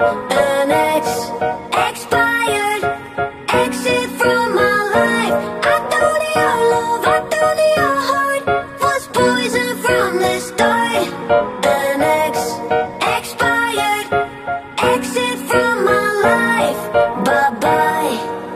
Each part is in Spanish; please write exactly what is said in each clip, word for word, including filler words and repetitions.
An ex, expired, exit from my life. I thought your love, I thought your heart was poison from the start. An ex, expired, exit from my life. Bye bye.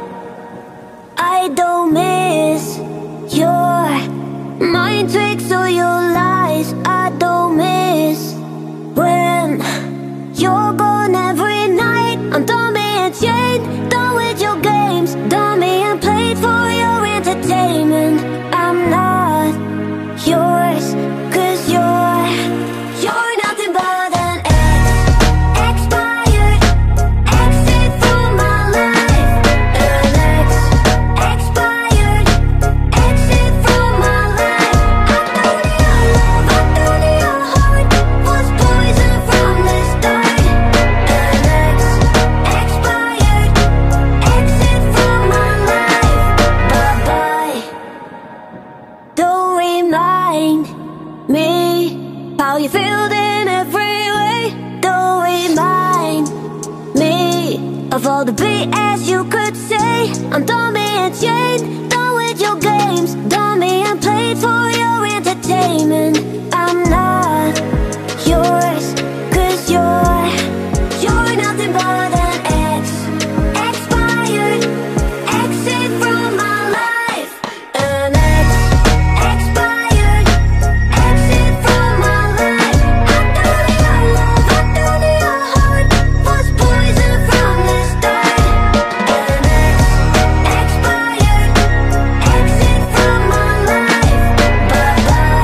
I don't miss your mind tricks or your lies. I don't miss when you're gone every night. I'm done being chained, done with your games, done being played for your entertainment. I'm not yours, cause you're, you're nothing but an ex, expired, exit from my life. An ex, expired, exit from my life. I thought your love, I thought your heart was poison from the start. An ex, expired, exit from my life. Bye bye. Don't remind me how you feel in every way. Don't remind me of all the B S you could say. I'm done being chained, done with your games, done being played for your entertainment. I'm not yours, cause you're, you're nothing but an ex, expired, exit from my life. An ex, expired, exit from my life. I thought your love, I thought your heart was poison from the start. An ex, expired, exit from my life. Bye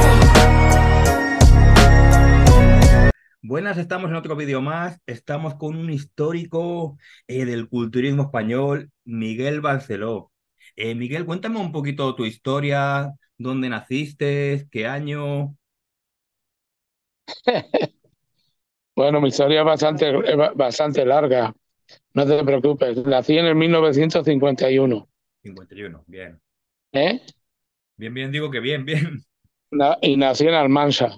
bye. Buenas, estamos en otro vídeo más. Estamos con un histórico eh, del culturismo español, Miguel Barceló. Eh, Miguel, cuéntame un poquito tu historia, dónde naciste, qué año. Bueno, mi historia es bastante, es ba- bastante larga, no te preocupes. Nací en el mil novecientos cincuenta y uno, Cincuenta y uno, bien. ¿eh? Bien, bien, digo que bien, bien. Na- y nací en Almansa.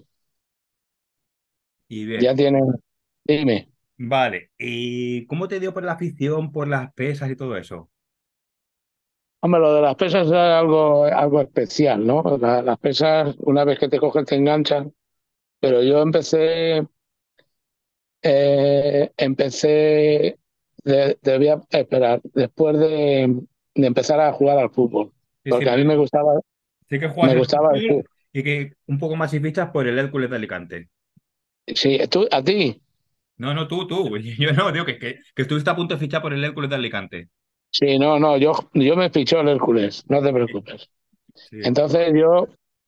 Y bien. Ya tiene, dime. Vale, ¿y cómo te dio por la afición, por las pesas y todo eso? Hombre, lo de las pesas es algo, algo especial, ¿no? La- las pesas, una vez que te cogen, te enganchan. Pero yo empecé, eh, empecé, de- debía esperar, después de, de empezar a jugar al fútbol. Sí, sí, Porque a me- mí me gustaba, sé que juegas me al gustaba el fútbol fútbol. y que un poco más si fichas por el Hércules de Alicante. Sí, tú, a ti. No, no, tú, tú. Yo no, digo que, que, que estuviste a punto de fichar por el Hércules de Alicante. Sí, no, no, yo, yo me fichó el Hércules, no te Sí, preocupes. sí. Entonces yo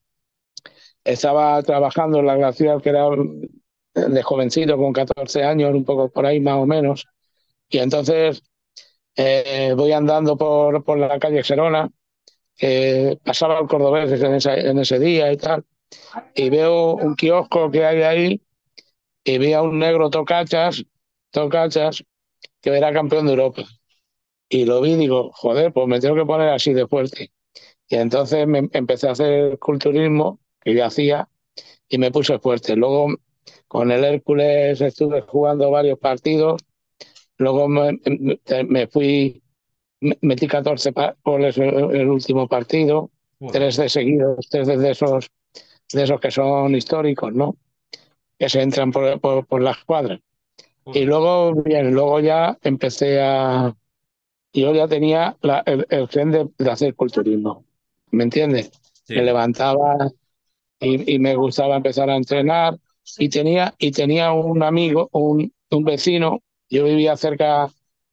estaba trabajando en la glacial, que era de jovencito, con catorce años, un poco por ahí más o menos. Y entonces eh, voy andando por, por la calle Gerona, que pasaba el cordobés en, esa, en ese día y tal, y veo un kiosco que hay ahí, y vi a un negro tocachas, tocachas, que era campeón de Europa. Y lo vi y digo, joder, pues me tengo que poner así de fuerte. Y entonces me empecé a hacer culturismo, que yo hacía, y me puse fuerte. Luego con el Hércules estuve jugando varios partidos, luego me, me fui, metí catorce goles en el último partido, Joder, tres de seguidos, tres de esos, de esos que son históricos, ¿no? Que se entran por, por, por las cuadras. Y joder. luego, bien, luego ya empecé a... Yo ya tenía la, el, el tren de, de hacer culturismo, ¿me entiendes? Me Sí, levantaba y, y me gustaba empezar a entrenar y tenía, y tenía un amigo, un, un vecino, yo vivía cerca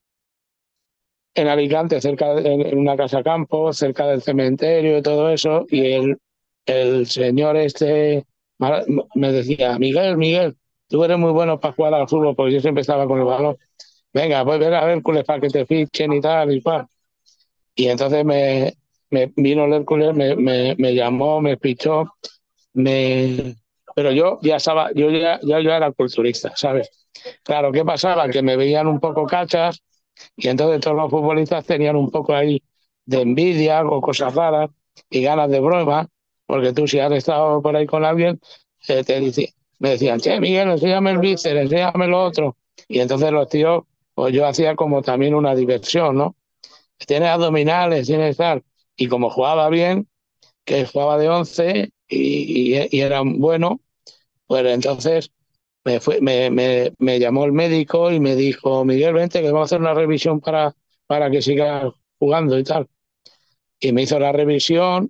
en Alicante, cerca de, en una casa campo, cerca del cementerio y todo eso, y el, el señor este me decía, Miguel, Miguel, tú eres muy bueno para jugar al fútbol, porque yo siempre estaba con el balón. Venga, pues ven a Hércules para que te fichen y tal y cual. Y entonces me, me vino el Hércules, me, me, me llamó, me fichó, me... pero yo ya estaba, yo ya, ya yo era culturista, ¿sabes? Claro, ¿qué pasaba? Que me veían un poco cachas y entonces todos los futbolistas tenían un poco ahí de envidia o cosas raras y ganas de broma, porque tú si has estado por ahí con alguien, eh, te dice, me decían, che, Miguel, enséñame el bíceps, enséñame lo otro. Y entonces los tíos, pues yo hacía como también una diversión, ¿no? Tienes abdominales, tienes tal. Y como jugaba bien, que jugaba de once y, y, y era bueno, pues entonces me, fue, me, me, me llamó el médico y me dijo, Miguel, vente que vamos a hacer una revisión para, para que sigas jugando y tal. Y me hizo la revisión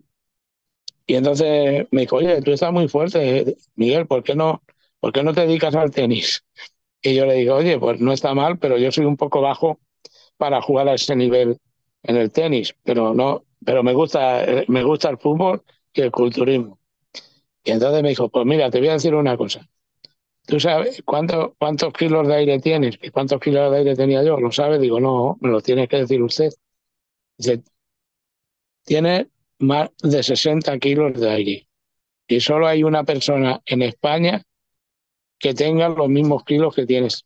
y entonces me dijo, oye, tú estás muy fuerte, Miguel, ¿por qué no, ¿por qué no te dedicas al tenis? Y yo le digo, oye, pues no está mal, pero yo soy un poco bajo para jugar a ese nivel en el tenis, pero no, pero me gusta, eh, me gusta el fútbol y el culturismo. Y entonces me dijo, pues mira, te voy a decir una cosa. ¿Tú sabes cuánto, cuántos kilos de aire tienes? ¿Y cuántos kilos de aire tenía yo? ¿Lo sabes? Digo, no, me lo tiene que decir usted. Dice, tiene más de sesenta kilos de aire. Y solo hay una persona en España que tenga los mismos kilos que tienes.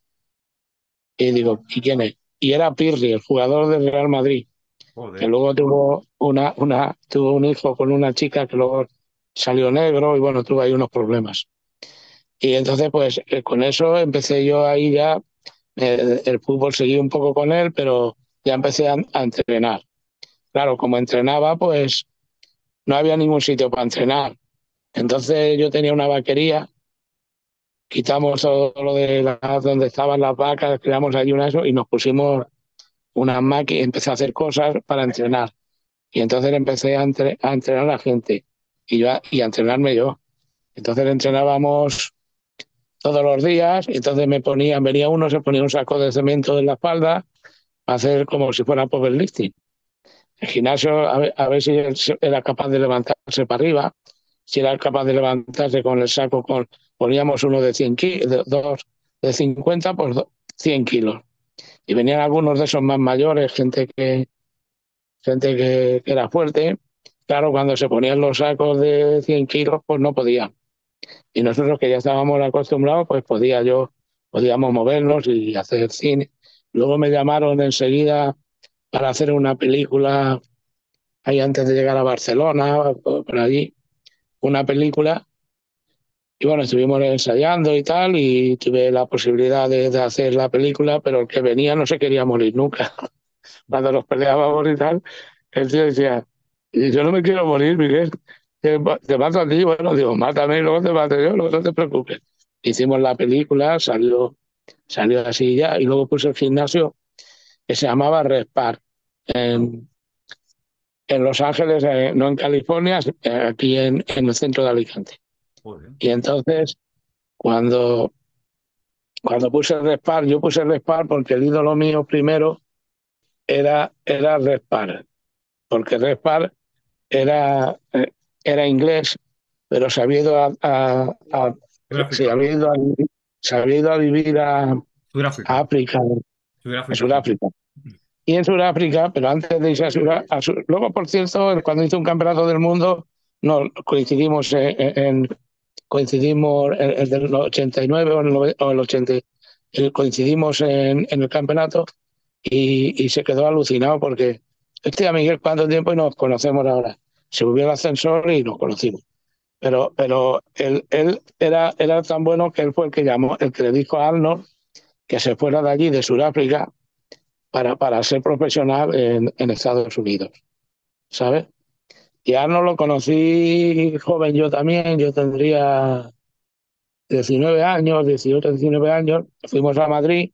Y digo, ¿y quién es? Y era Pirri, el jugador del Real Madrid, que Joder. luego tuvo una, una, tuvo un hijo con una chica que luego salió negro y bueno, tuvo ahí unos problemas. Y entonces, pues eh, con eso empecé yo ahí ya, eh, el fútbol seguí un poco con él, pero ya empecé a, a entrenar. Claro, como entrenaba, pues no había ningún sitio para entrenar. Entonces yo tenía una vaquería, quitamos todo lo de la, donde estaban las vacas, creamos ahí una eso y nos pusimos unas máquinas, empecé a hacer cosas para entrenar. Y entonces empecé a, entre, a entrenar a la gente y, yo, y a entrenarme yo. Entonces entrenábamos todos los días y entonces me ponían, venía uno, se ponía un saco de cemento en la espalda a hacer como si fuera powerlifting. El gimnasio, a ver, a ver si él era capaz de levantarse para arriba, si era capaz de levantarse con el saco, con poníamos uno de cien kilos, dos de cincuenta, pues cien kilos. Y venían algunos de esos más mayores, gente que, gente que, que era fuerte. Claro, cuando se ponían los sacos de cien kilos, pues no podían. Y nosotros que ya estábamos acostumbrados, pues podía yo, podíamos movernos y hacer cine. Luego me llamaron enseguida para hacer una película ahí antes de llegar a Barcelona, por allí, una película. Y bueno, estuvimos ensayando y tal, y tuve la posibilidad de, de hacer la película, pero el que venía no se quería morir nunca. Cuando nos peleábamos y tal, el tío decía, yo no me quiero morir, Miguel, te, te mato a ti, bueno, digo, mátame y luego te mato yo, luego no te preocupes. Hicimos la película, salió, salió así ya, y luego puse el gimnasio que se llamaba Respar, en, en Los Ángeles, eh, no en California, eh, aquí en, en el centro de Alicante. Joder. Y entonces, cuando, cuando puse el Respar, yo puse el Respar porque el ídolo mío primero era, era Respar, porque Respar era, eh, era inglés, pero se había ido a, a, a- se Sudáfrica. había ido a, se había ido a vivir a, a Sudáfrica. África, a Sudáfrica, sí. Sudáfrica. Y en Sudáfrica, pero antes de irse a Sudáfrica, luego, por cierto, cuando hizo un campeonato del mundo, no coincidimos en, en- coincidimos en el del ochenta y nueve o el, nove- o el ochenta, eh, coincidimos en, en el campeonato y, y se quedó alucinado porque este Miguel, ¿cuánto tiempo y nos conocemos ahora? Se subió al ascensor y nos conocimos. Pero, pero él, él era, era tan bueno que él fue el que llamó, el que le dijo a Arnold que se fuera de allí, de Sudáfrica, para, para ser profesional en, en Estados Unidos, ¿sabes? Y a Arnold lo conocí joven yo también, yo tendría diecinueve años, dieciocho, diecinueve años, fuimos a Madrid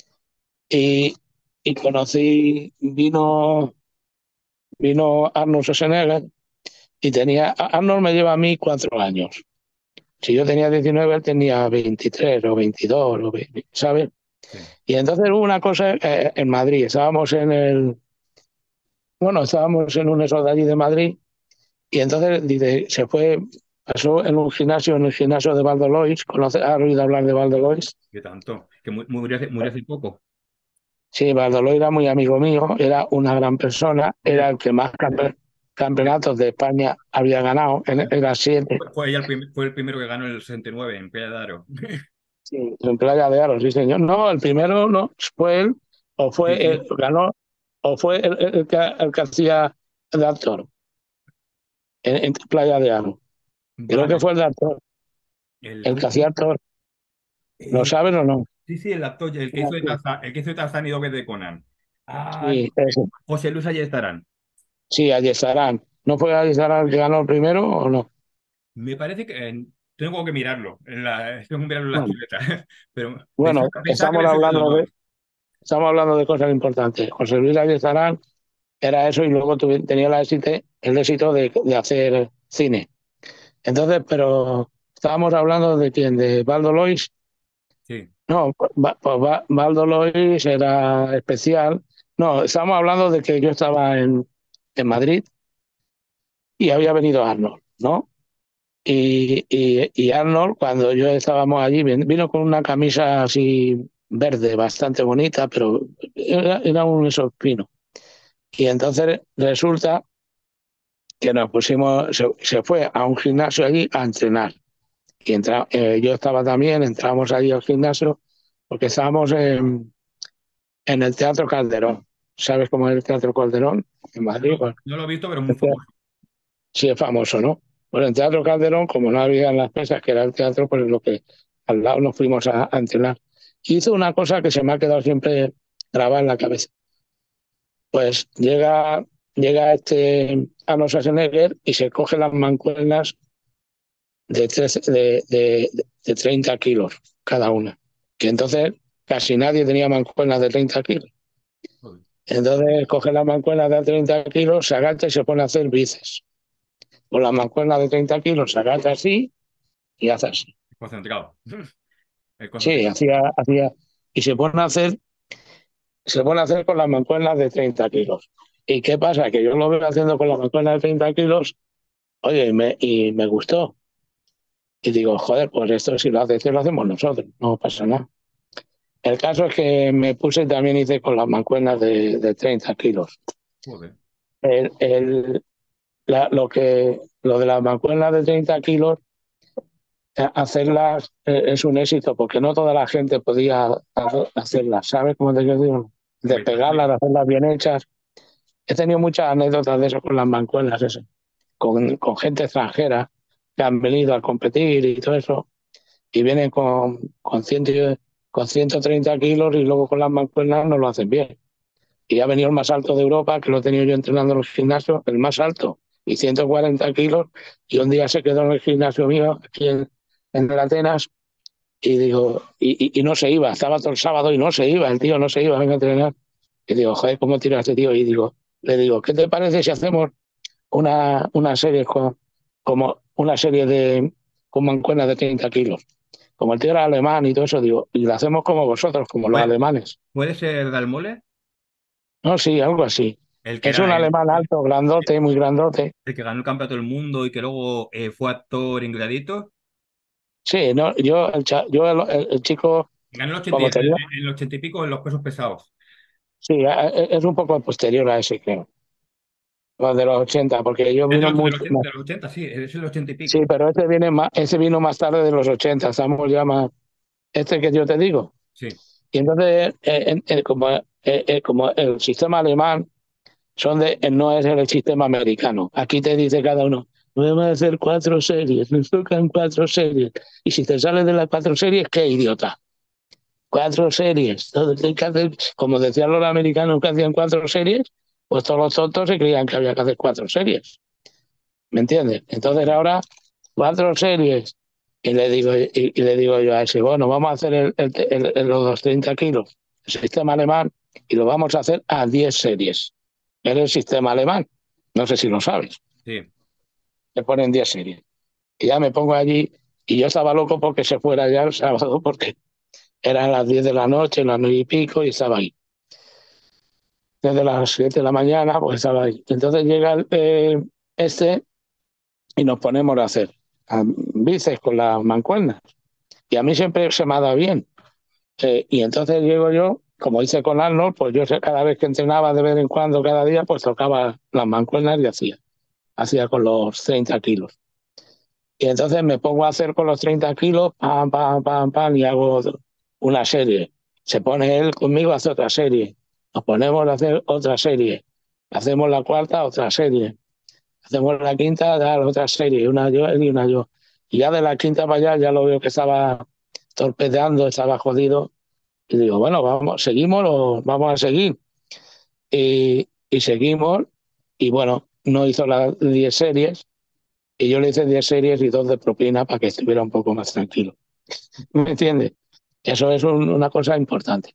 y, y conocí, vino, vino Arnold Schwarzenegger y tenía, Arnold me lleva a mí cuatro años. Si yo tenía diecinueve, él tenía veintitrés o veintidós, o veinte, ¿sabes? Sí. Y entonces hubo una cosa eh, en Madrid, estábamos en el, bueno, estábamos en un eso de allí de Madrid y entonces dice, se fue, pasó en un gimnasio, en el gimnasio de Valdelois, ¿conoce, ha oído hablar de Valdelois? ¿Qué tanto? Que mu- murió hace, murió hace poco. Sí, Valdelois era muy amigo mío, era una gran persona, Oye, era el que más campe- fue, campeonatos de España había ganado, en- era siete, fue, fue ella el, prim- fue el primero que ganó en el sesenta y nueve en Playa de Aro. sí, en Playa de Aro, sí señor. No, el primero no, fue él, o Sí, fue él, sí. ganó, o fue el, el- el que, el que hacía de actor en, en Playa de Aro. Creo que Vale. fue el de actor, El el que hacía otro. actor, ¿lo eh, sabes o no? Sí, sí, el actor, el que hizo de Tarzán, el que hizo de Tarzán y Doble de Conan. Ah, Sí, ese. José Luis Ayestarán. Sí, Ayestarán. ¿No fue Ayestarán el que ganó el primero o no? Me parece que eh, tengo que mirarlo. En la, tengo que mirarlo en la Bueno, chuleta. Pero pensaba, bueno, pensaba que estamos había sido de hablando de, dos. estamos hablando de cosas importantes. José Luis Ayestarán era eso y luego tuve- tenía la éxito, el éxito de, de hacer cine. Entonces, pero estábamos hablando de quién, de Baldo Lois. Sí, No, pues Ba- pues Ba- Baldo Lois era especial. No, estábamos hablando de que yo estaba en, en Madrid y había venido Arnold, ¿no? Y, y, y Arnold, cuando yo estábamos allí, vin- vino con una camisa así verde, bastante bonita, pero era, era un esos fino. Y entonces resulta que nos pusimos, se, se fue a un gimnasio allí a entrenar. Y entra, eh, yo estaba también, entramos allí al gimnasio, porque estábamos en, en el Teatro Calderón. ¿Sabes cómo es el Teatro Calderón? En Madrid. no, Bueno, no lo he visto, pero es muy este- famoso. sí es famoso, ¿no? Bueno, el Teatro Calderón, como no había en las pesas, que era el teatro, pues lo que al lado nos fuimos a, a entrenar. Hizo una cosa que se me ha quedado siempre grabada en la cabeza. Pues llega, llega este Arnold Schwarzenegger y se coge las mancuernas de, tres, de, de, de treinta kilos cada una. Que entonces casi nadie tenía mancuernas de treinta kilos. Joder, Entonces coge las mancuernas de treinta kilos, se agacha y se pone a hacer bíceps. Con las mancuernas de treinta kilos se agacha así y hace así. concentrado. El Sí, concentrado. hacía, hacía, y se pone a hacer, se pone a hacer con las mancuernas de treinta kilos. ¿Y qué pasa? Que yo lo veo haciendo con las mancuernas de treinta kilos, oye, y me, y me gustó. Y digo, joder, pues esto si lo hace este lo hacemos nosotros, no pasa nada. El caso es que me puse también, hice con las mancuernas de, de treinta kilos. Joder. El, el, la, lo, que, lo de las mancuernas de treinta kilos, eh, hacerlas eh, es un éxito, porque no toda la gente podía hacerlas, ¿sabes cómo te quiero decir? De Hombre, está pegarlas, de hacerlas bien hechas. He tenido muchas anécdotas de eso con las mancuernas, eso, con, con gente extranjera que han venido a competir y todo eso, y vienen con, con, cien, con ciento treinta kilos y luego con las mancuernas no lo hacen bien. Y ha venido el más alto de Europa, que lo he tenido yo entrenando en los gimnasios, el más alto, y ciento cuarenta kilos, y un día se quedó en el gimnasio mío, aquí en, en el Atenas, y digo, y, y, y no se iba, estaba todo el sábado y no se iba, el tío no se iba, venga a entrenar. Y digo, joder, ¿cómo tira este tío? Y digo, le digo, ¿qué te parece si hacemos una, una serie con, como una serie de con mancuernas de treinta kilos? Como el tío era alemán y todo eso, digo, y lo hacemos como vosotros, como los ¿Puede, alemanes. puede ser Dalmole? No, sí, algo así. El que Es un era el, alemán alto, grandote, muy grandote. el que ganó el campeonato del mundo y que luego eh, fue actor en Gladiator. Sí, no, yo, el, cha- yo el, el- el chico, Ganó el ochenta, y- como en tenía, en el ochenta y pico en los pesos pesados. sí, a- a- es un poco posterior a ese, creo, o de los ochenta, porque ellos Es de vino los, de mucho los ochenta, más. de los ochenta, sí, es el ochenta y Sí, pico. pero este viene más, ese vino más tarde de los ochenta, estamos ya más, este que yo te digo. Sí. Y entonces, eh, en- en- como, eh, eh, como el sistema alemán son de, eh, no es el sistema americano. Aquí te dice cada uno, vamos a hacer cuatro series, nos tocan cuatro series. Y si te sales de las cuatro series, qué idiota. Cuatro series. Todo hay que hacer, como decían los americanos que hacían cuatro series, pues todos los tontos se creían que había que hacer cuatro series. ¿Me entiendes? Entonces Sí. ahora, cuatro series. Y le digo, y, y le digo yo a ese, bueno, vamos a hacer el, el, el, el- los treinta kilos, el sistema alemán, y lo vamos a hacer a diez series. Es el sistema alemán. No sé si lo sabes. Sí. Le ponen diez series. Y ya me pongo allí, y yo estaba loco porque se fuera ya el sábado, porque eran las diez de la noche, las nueve y pico, y estaba ahí. Desde las siete de la mañana, pues estaba ahí. Entonces llega el, eh, este y nos ponemos a hacer a bíceps con las mancuernas. Y a mí siempre se me ha dado bien. Eh, y entonces llego yo, como hice con Arnold, pues yo cada vez que entrenaba de vez en cuando, cada día, pues tocaba las mancuernas y hacía. Hacía con los treinta kilos. Y entonces me pongo a hacer con los treinta kilos, pam, pam, pam, pam, y hago una serie. Se pone él conmigo, hace otra serie. Nos ponemos a hacer otra serie. Hacemos la cuarta, otra serie. Hacemos la quinta, dar otra serie. Una yo, él y una yo. Y ya de la quinta para allá ya lo veo que estaba torpedeando, estaba jodido. Y digo, bueno, vamos, seguimos o vamos a seguir. Y, y seguimos, y bueno, no hizo las diez series, y yo le hice diez series y dos de propina para que estuviera un poco más tranquilo. ¿Me entiendes? Eso es un- una cosa importante.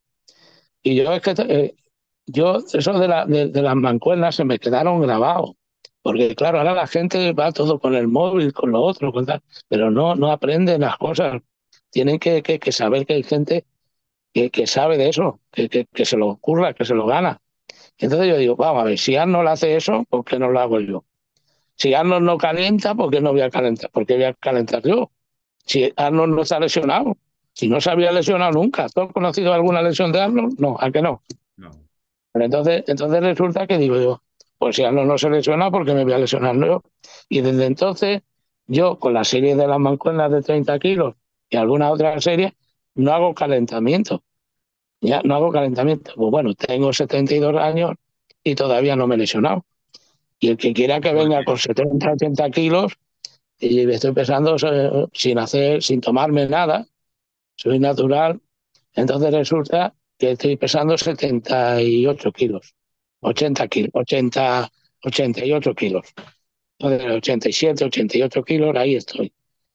Y yo es que eh, yo, eso de, la, de, de las mancuernas se me quedaron grabados. Porque claro, ahora la gente va todo con el móvil, con lo otro, con tal, pero no, no aprenden las cosas. Tienen que, que, que saber que hay gente que, que sabe de eso, que, que, que se lo ocurra, que se lo gana. Entonces yo digo, vamos a ver, si Arnold hace eso, ¿por qué no lo hago yo? Si Arnold no calienta, ¿por qué no voy a calentar? ¿Por qué voy a calentar yo? Si Arnold no está lesionado, si no se había lesionado nunca. ¿Tú has conocido alguna lesión de Arnold? No, ¿a qué no? No. Pero entonces, entonces resulta que digo yo, pues si Arnold no se lesiona, ¿por qué me voy a lesionar yo? Y desde entonces, yo con la serie de las mancuernas de treinta kilos y alguna otra serie, no hago calentamiento. Ya no hago calentamiento. Pues bueno, tengo setenta y dos años y todavía no me he lesionado. Y el que quiera que venga Fuerte. con setenta, ochenta kilos, y me estoy pesando eh, sin hacer, sin tomarme nada, soy natural, entonces resulta que estoy pesando setenta y ocho kilos, ochenta kilos, ochenta, ochenta y ocho kilos. Entonces, ochenta y siete, ochenta y ocho kilos, ahí estoy.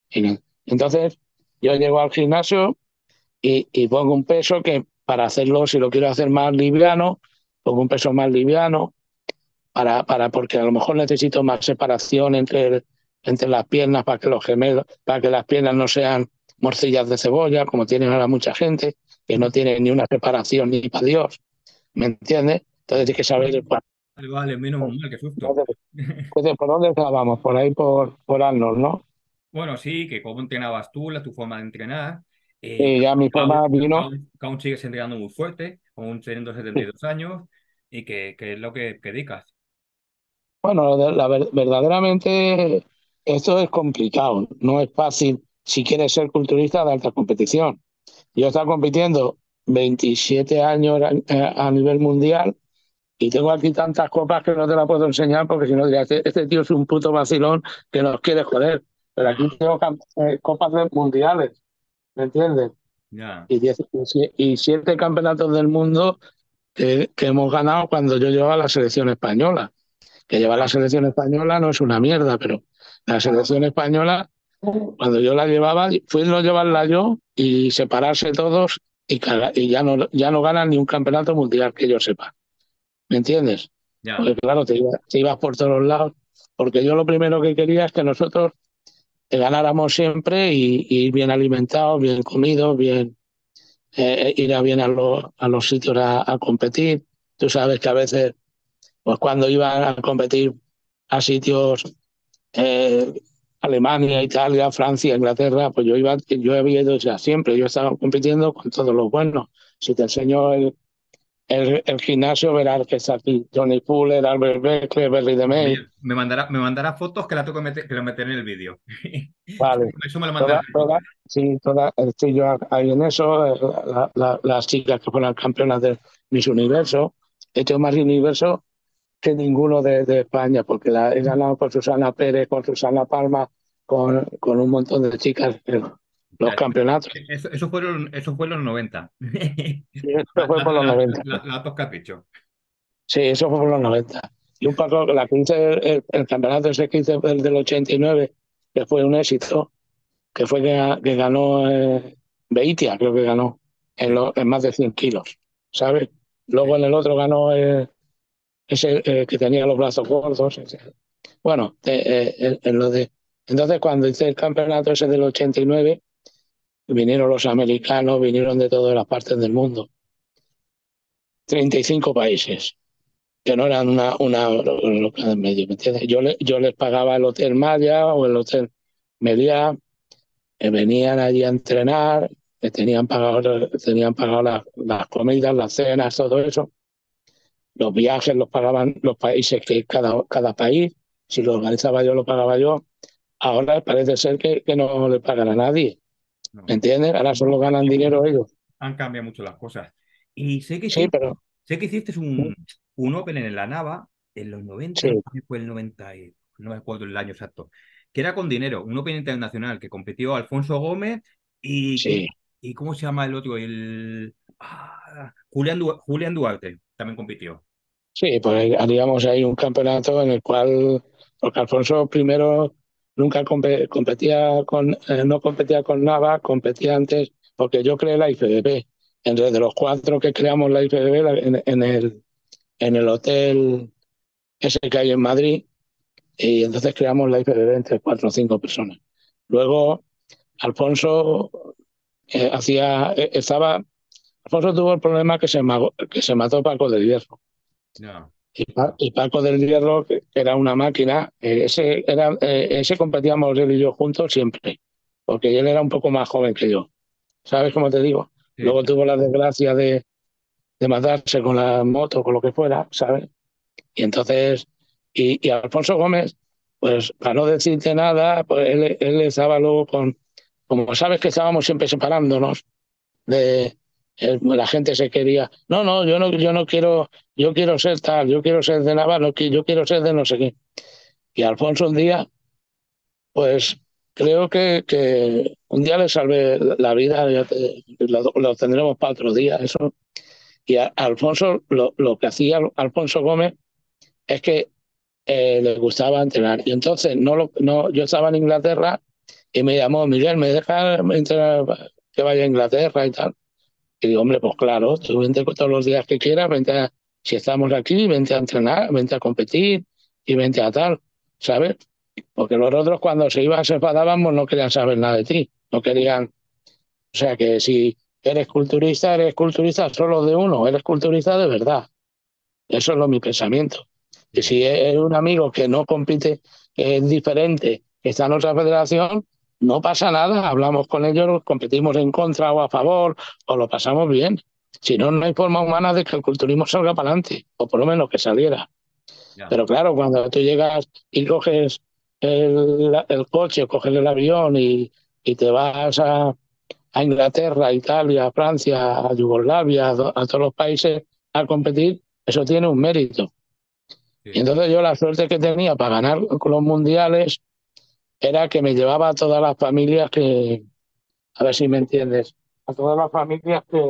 Entonces, yo llego al gimnasio y, y pongo un peso que para hacerlo, si lo quiero hacer más liviano, pongo un peso más liviano, para, para, porque a lo mejor necesito más separación entre, entre las piernas para que los gemelos, para que las piernas no sean morcillas de cebolla, como tienen ahora mucha gente, que no tiene ni una separación ni para Dios, ¿me entiendes? Entonces hay que saber pues, Vale, vale, menos mal, qué susto. pues, por dónde estábamos, por ahí por, por Arnold, ¿no? Bueno, sí, que cómo entrenabas tú, la, tu forma de entrenar. Eh, Y ya mi que aún, forma que vino, aún- que aún sigues entrenando muy fuerte, aún teniendo setenta y dos años, y que, que es lo que, que dedicas. bueno, la, ver- verdaderamente esto es complicado, no es fácil si quieres ser culturista de alta competición. Yo he estado compitiendo veintisiete años a, a nivel mundial y tengo aquí tantas copas que no te las puedo enseñar porque si no diría, este, este tío es un puto vacilón que nos quiere joder. Pero Ya, aquí tengo eh, copas de- mundiales, ¿me entiendes? ya. Y, diez, y, sie- y siete campeonatos del mundo que, que hemos ganado cuando yo llevaba la selección española. Que llevar la selección española no es una mierda, pero la selección española, cuando yo la llevaba, fui no llevarla yo y separarse todos y, caga- y ya, no, ya no ganan ni un campeonato mundial que yo sepa. ¿Me entiendes? Ya. Porque claro, te, iba- te ibas por todos lados, porque yo lo primero que quería es que nosotros ganáramos siempre y, y ir bien alimentados, bien comidos, bien, eh, ir a bien a, los a los sitios a, a competir. Tú sabes que a veces, pues cuando iban a competir a sitios eh, Alemania, Italia, Francia, Inglaterra, pues yo iba, yo había ido ya siempre, yo estaba compitiendo con todos los buenos. Si te enseño el, el, el gimnasio, verás que está aquí Johnny Fuller, Albert Beckler, Berry de Oye, May, me mandará, me mandará fotos que la tengo que meter, que lo meteré en el vídeo. vale. Eso me lo mandará. Toda, toda, sí, toda, estoy yo ahí en eso, eh, la- la- las chicas que fueron campeonas de Miss Universo, he hecho más Universo que ninguno de, de España, porque la he ganado con Susana Pérez, con Susana Palma, con, con un montón de chicas en los Ya, campeonatos. eso, eso fueron, eso fue en los noventa. Sí, esto La, fue la, por los la, noventa. la, la tos que has dicho. Sí, eso fue por los noventa. Y un poco, la que hice, el, el campeonato ese que hice el del ochenta y nueve, que fue un éxito, que fue que, que ganó eh, Beitia, creo que ganó, en, Sí, lo- en más de cien kilos, ¿sabes? sí. Luego en el otro ganó eh, ese eh, que tenía los brazos gordos. ese. Bueno, eh, eh, en, en lo de... Entonces, cuando hice el campeonato ese del ochenta y nueve, vinieron los americanos, vinieron de todas las partes del mundo, treinta y cinco países. Que no eran una, una loca de medio, ¿me entiendes? Yo, le, yo les pagaba el Hotel Maya o el Hotel Meliá, que venían allí a entrenar, que tenían pagado, tenían pagado las, las comidas, las cenas, todo eso. Los viajes los pagaban los países, que cada, cada país, si lo organizaba yo, lo pagaba yo. Ahora parece ser que, que no le pagan a nadie, ¿me No. entiendes? Ahora solo ganan dinero ellos. Han cambiado mucho las cosas. Y sé que Sí, hiciste, pero sé que hiciste un, un Open en la Nava en los noventa, sí, no sé si fue el noventa, y- no me acuerdo el año exacto, que era con dinero, un Open internacional que compitió Alfonso Gómez y que sí. ¿Y cómo se llama el otro? El ah, Julián, Du- Julián Duarte también compitió. Sí, pues haríamos ahí un campeonato en el cual, porque Alfonso primero nunca compe- competía con, eh, no competía con Nava, competía antes, porque yo creé la I F B B. Entre de los cuatro que creamos la I F B B la- en, en el, en el hotel ese que hay en Madrid, y entonces creamos la I F B B entre cuatro o cinco personas. Luego, Alfonso eh, hacía, eh, estaba, Alfonso tuvo el problema que se, magó- que se mató Paco del Hierro. No. Y, Pa- y Paco del Hierro, que era una máquina, eh, ese, era, eh, ese competíamos él y yo juntos siempre, porque él era un poco más joven que yo. ¿Sabes cómo te digo? Sí, Luego tuvo la desgracia de, de matarse con la moto, con lo que fuera, ¿sabes? Y entonces, y, y Alfonso Gómez, pues para no decirte nada, pues él, él estaba luego con, como sabes que estábamos siempre separándonos, de eh, la gente se quería, no, no, yo no, yo no quiero, yo quiero ser tal, yo quiero ser de Navarro, que yo quiero ser de no sé qué. Y Alfonso un día, pues creo que, que un día le salvé la vida, ya te- lo, lo tendremos para otro día, eso. Y a, a Alfonso, lo, lo que hacía Alfonso Gómez es que eh, le gustaba entrenar. Y entonces no lo, no, yo estaba en Inglaterra y me llamó Miguel, ¿me deja entrenar que vaya a Inglaterra y tal? Y digo, hombre, pues claro, tú vente todos los días que quieras, vente a, si estamos aquí, vente a entrenar, vente a competir y vente a tal, ¿sabes? Porque los otros cuando se iban, se enfadaban, pues no querían saber nada de ti, no querían, o sea que si eres culturista, eres culturista solo de uno, eres culturista de verdad. Eso es lo mi pensamiento. Y sí. si es un amigo que no compite, que es diferente, que está en otra federación, no pasa nada, hablamos con ellos, competimos en contra o a favor, o lo pasamos bien. Si no, no hay forma humana de que el culturismo salga para adelante, o por lo menos que saliera. Ya. Pero claro, cuando tú llegas y coges el, el coche, coges el avión y, y te vas a, a Inglaterra, a Italia, a Francia, a Yugoslavia, a, a todos los países a competir, eso tiene un mérito. Y Sí. entonces yo la suerte que tenía para ganar los mundiales era que me llevaba a todas las familias que, a ver si me entiendes, a todas las familias que,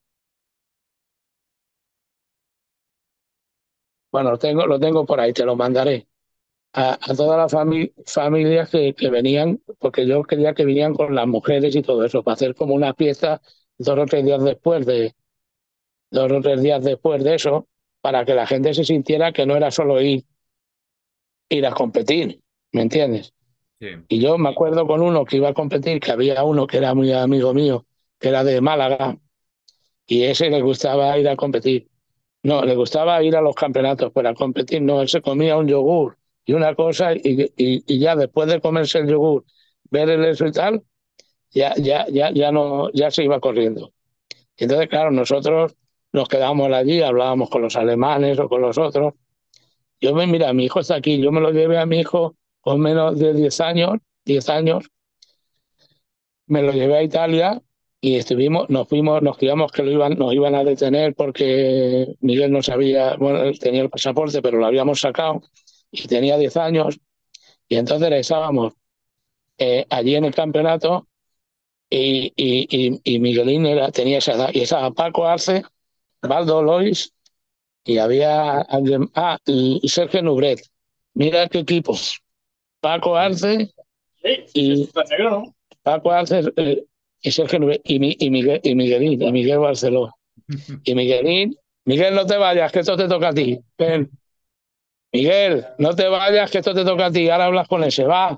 bueno, lo tengo, lo tengo por ahí, te lo mandaré. A, a todas las fami- familias que, que venían, porque yo quería que vinieran con las mujeres y todo eso, para hacer como una fiesta dos o tres días después de, dos o tres días después de eso, para que la gente se sintiera que no era solo ir, ir a competir, ¿me entiendes? Sí. Y yo me acuerdo con uno que iba a competir, que había uno que era muy amigo mío, que era de Málaga, y ese le gustaba ir a competir. No, le gustaba ir a los campeonatos, pero a competir no, él se comía un yogur y una cosa, y, y, y ya después de comerse el yogur, ver el eso y tal, ya, ya, ya, ya, no, ya se iba corriendo. Y entonces, claro, nosotros nos quedábamos allí, hablábamos con los alemanes o con los otros. Yo me, mira, mi hijo está aquí, yo me lo llevé a mi hijo con menos de diez años, diez años, me lo llevé a Italia y estuvimos, nos fuimos, nos creíamos que lo iban, nos iban a detener porque Miguel no sabía, bueno, él tenía el pasaporte, pero lo habíamos sacado y tenía diez años y entonces estábamos eh, allí en el campeonato y, y, y, y Miguelín era, tenía esa edad y estaba Paco Arce, Baldo Lois y había alguien, ah, y, y Sergio Nubret. Mira qué equipo. Paco Sí. Arce y Paco Arce eh, y Sergio Nubret y, mi, y, Miguel, y Miguelín, y Miguel Barceló. Y Miguelín, Miguel, no te vayas, que esto te toca a ti. Ven, Miguel, no te vayas, que esto te toca a ti. Ahora hablas con ese, va.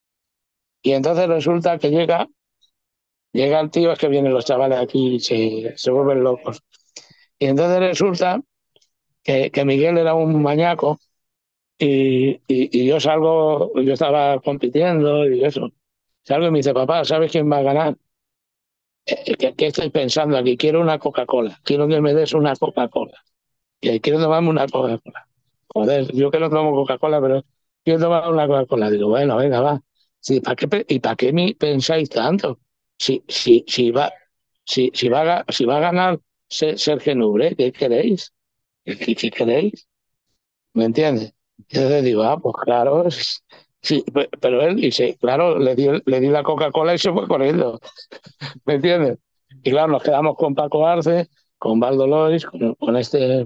Y entonces resulta que llega, llega el tío, es que vienen los chavales aquí y se, se vuelven locos. Y entonces resulta que, que Miguel era un mañaco y, y, y yo salgo, yo estaba compitiendo y eso. Salgo y me dice, papá, ¿sabes quién va a ganar? Eh, ¿Qué, qué estoy pensando aquí? Quiero una Coca-Cola. Quiero que me des una Coca-Cola. Y quiero tomarme una Coca-Cola. Joder, yo que no tomo Coca-Cola, pero quiero tomar una Coca-Cola. Digo, bueno, venga, va. Sí, ¿para qué, pe- ¿y para qué me pensáis tanto? Si, si, si, va, si, si, va, a, ga- si va a ganar Se- Sergio Nubre, ¿qué queréis? ¿Qué, qué- qué queréis? ¿Me entiendes? Y entonces digo, ah, pues claro, es- sí, pe- pero él dice, claro, le di, le di la Coca-Cola y se fue corriendo, ¿me entiendes? Y claro, nos quedamos con Paco Arce, con Baldo Lois, con, con este,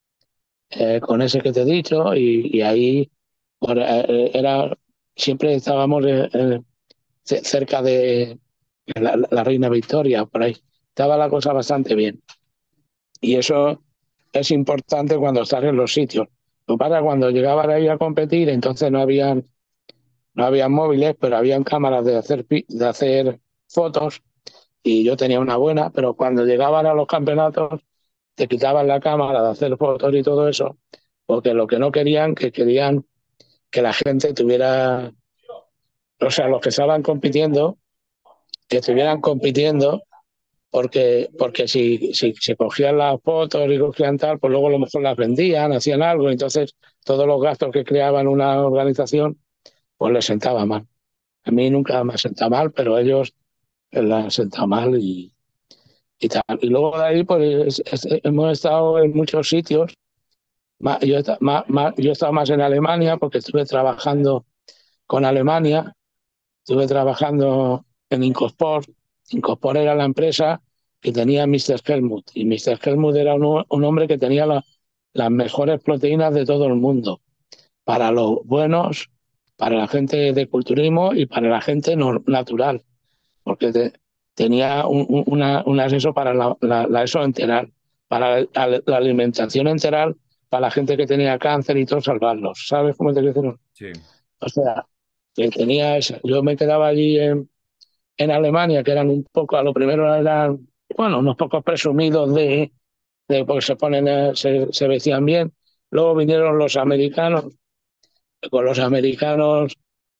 eh, con ese que te he dicho, y, y ahí por, eh, era, siempre estábamos eh, eh, cerca de la, la Reina Victoria, por ahí. Estaba la cosa bastante bien. Y eso es importante cuando estás en los sitios. Lo que pasa es que cuando llegaban ahí a competir, entonces no habían, no habían móviles, pero habían cámaras de hacer, pi- de hacer fotos, y yo tenía una buena, pero cuando llegaban a los campeonatos te quitaban la cámara de hacer fotos y todo eso, porque lo que no querían, que querían que la gente tuviera, o sea, los que estaban compitiendo, que estuvieran compitiendo, porque, porque si, si se cogían las fotos y cogían tal, pues luego a lo mejor las vendían, hacían algo, entonces todos los gastos que creaban una organización, pues les sentaba mal. A mí nunca me ha sentado mal, pero a ellos les han sentado mal y, y tal. Y luego de ahí, pues es- es- hemos estado en muchos sitios. Ma- Yo, he esta- ma- ma- yo he estado más en Alemania porque estuve trabajando con Alemania, estuve trabajando en Incosport. Incosport era la empresa que tenía míster Helmut, y míster Helmut era un, un hombre que tenía la- las mejores proteínas de todo el mundo, para los buenos, para la gente de culturismo y para la gente no- natural, porque te- tenía un, un- una, un acceso para la, la, la ESO enteral, para la, la alimentación enteral, para la gente que tenía cáncer y todo, salvarlos. ¿Sabes cómo te quiero decir? Sí. O sea, que tenía esa. Yo me quedaba allí en, en Alemania, que eran un poco, a lo primero eran, bueno, unos pocos presumidos de, de porque se ponen, eh, se, se vestían bien. Luego vinieron los americanos, con los americanos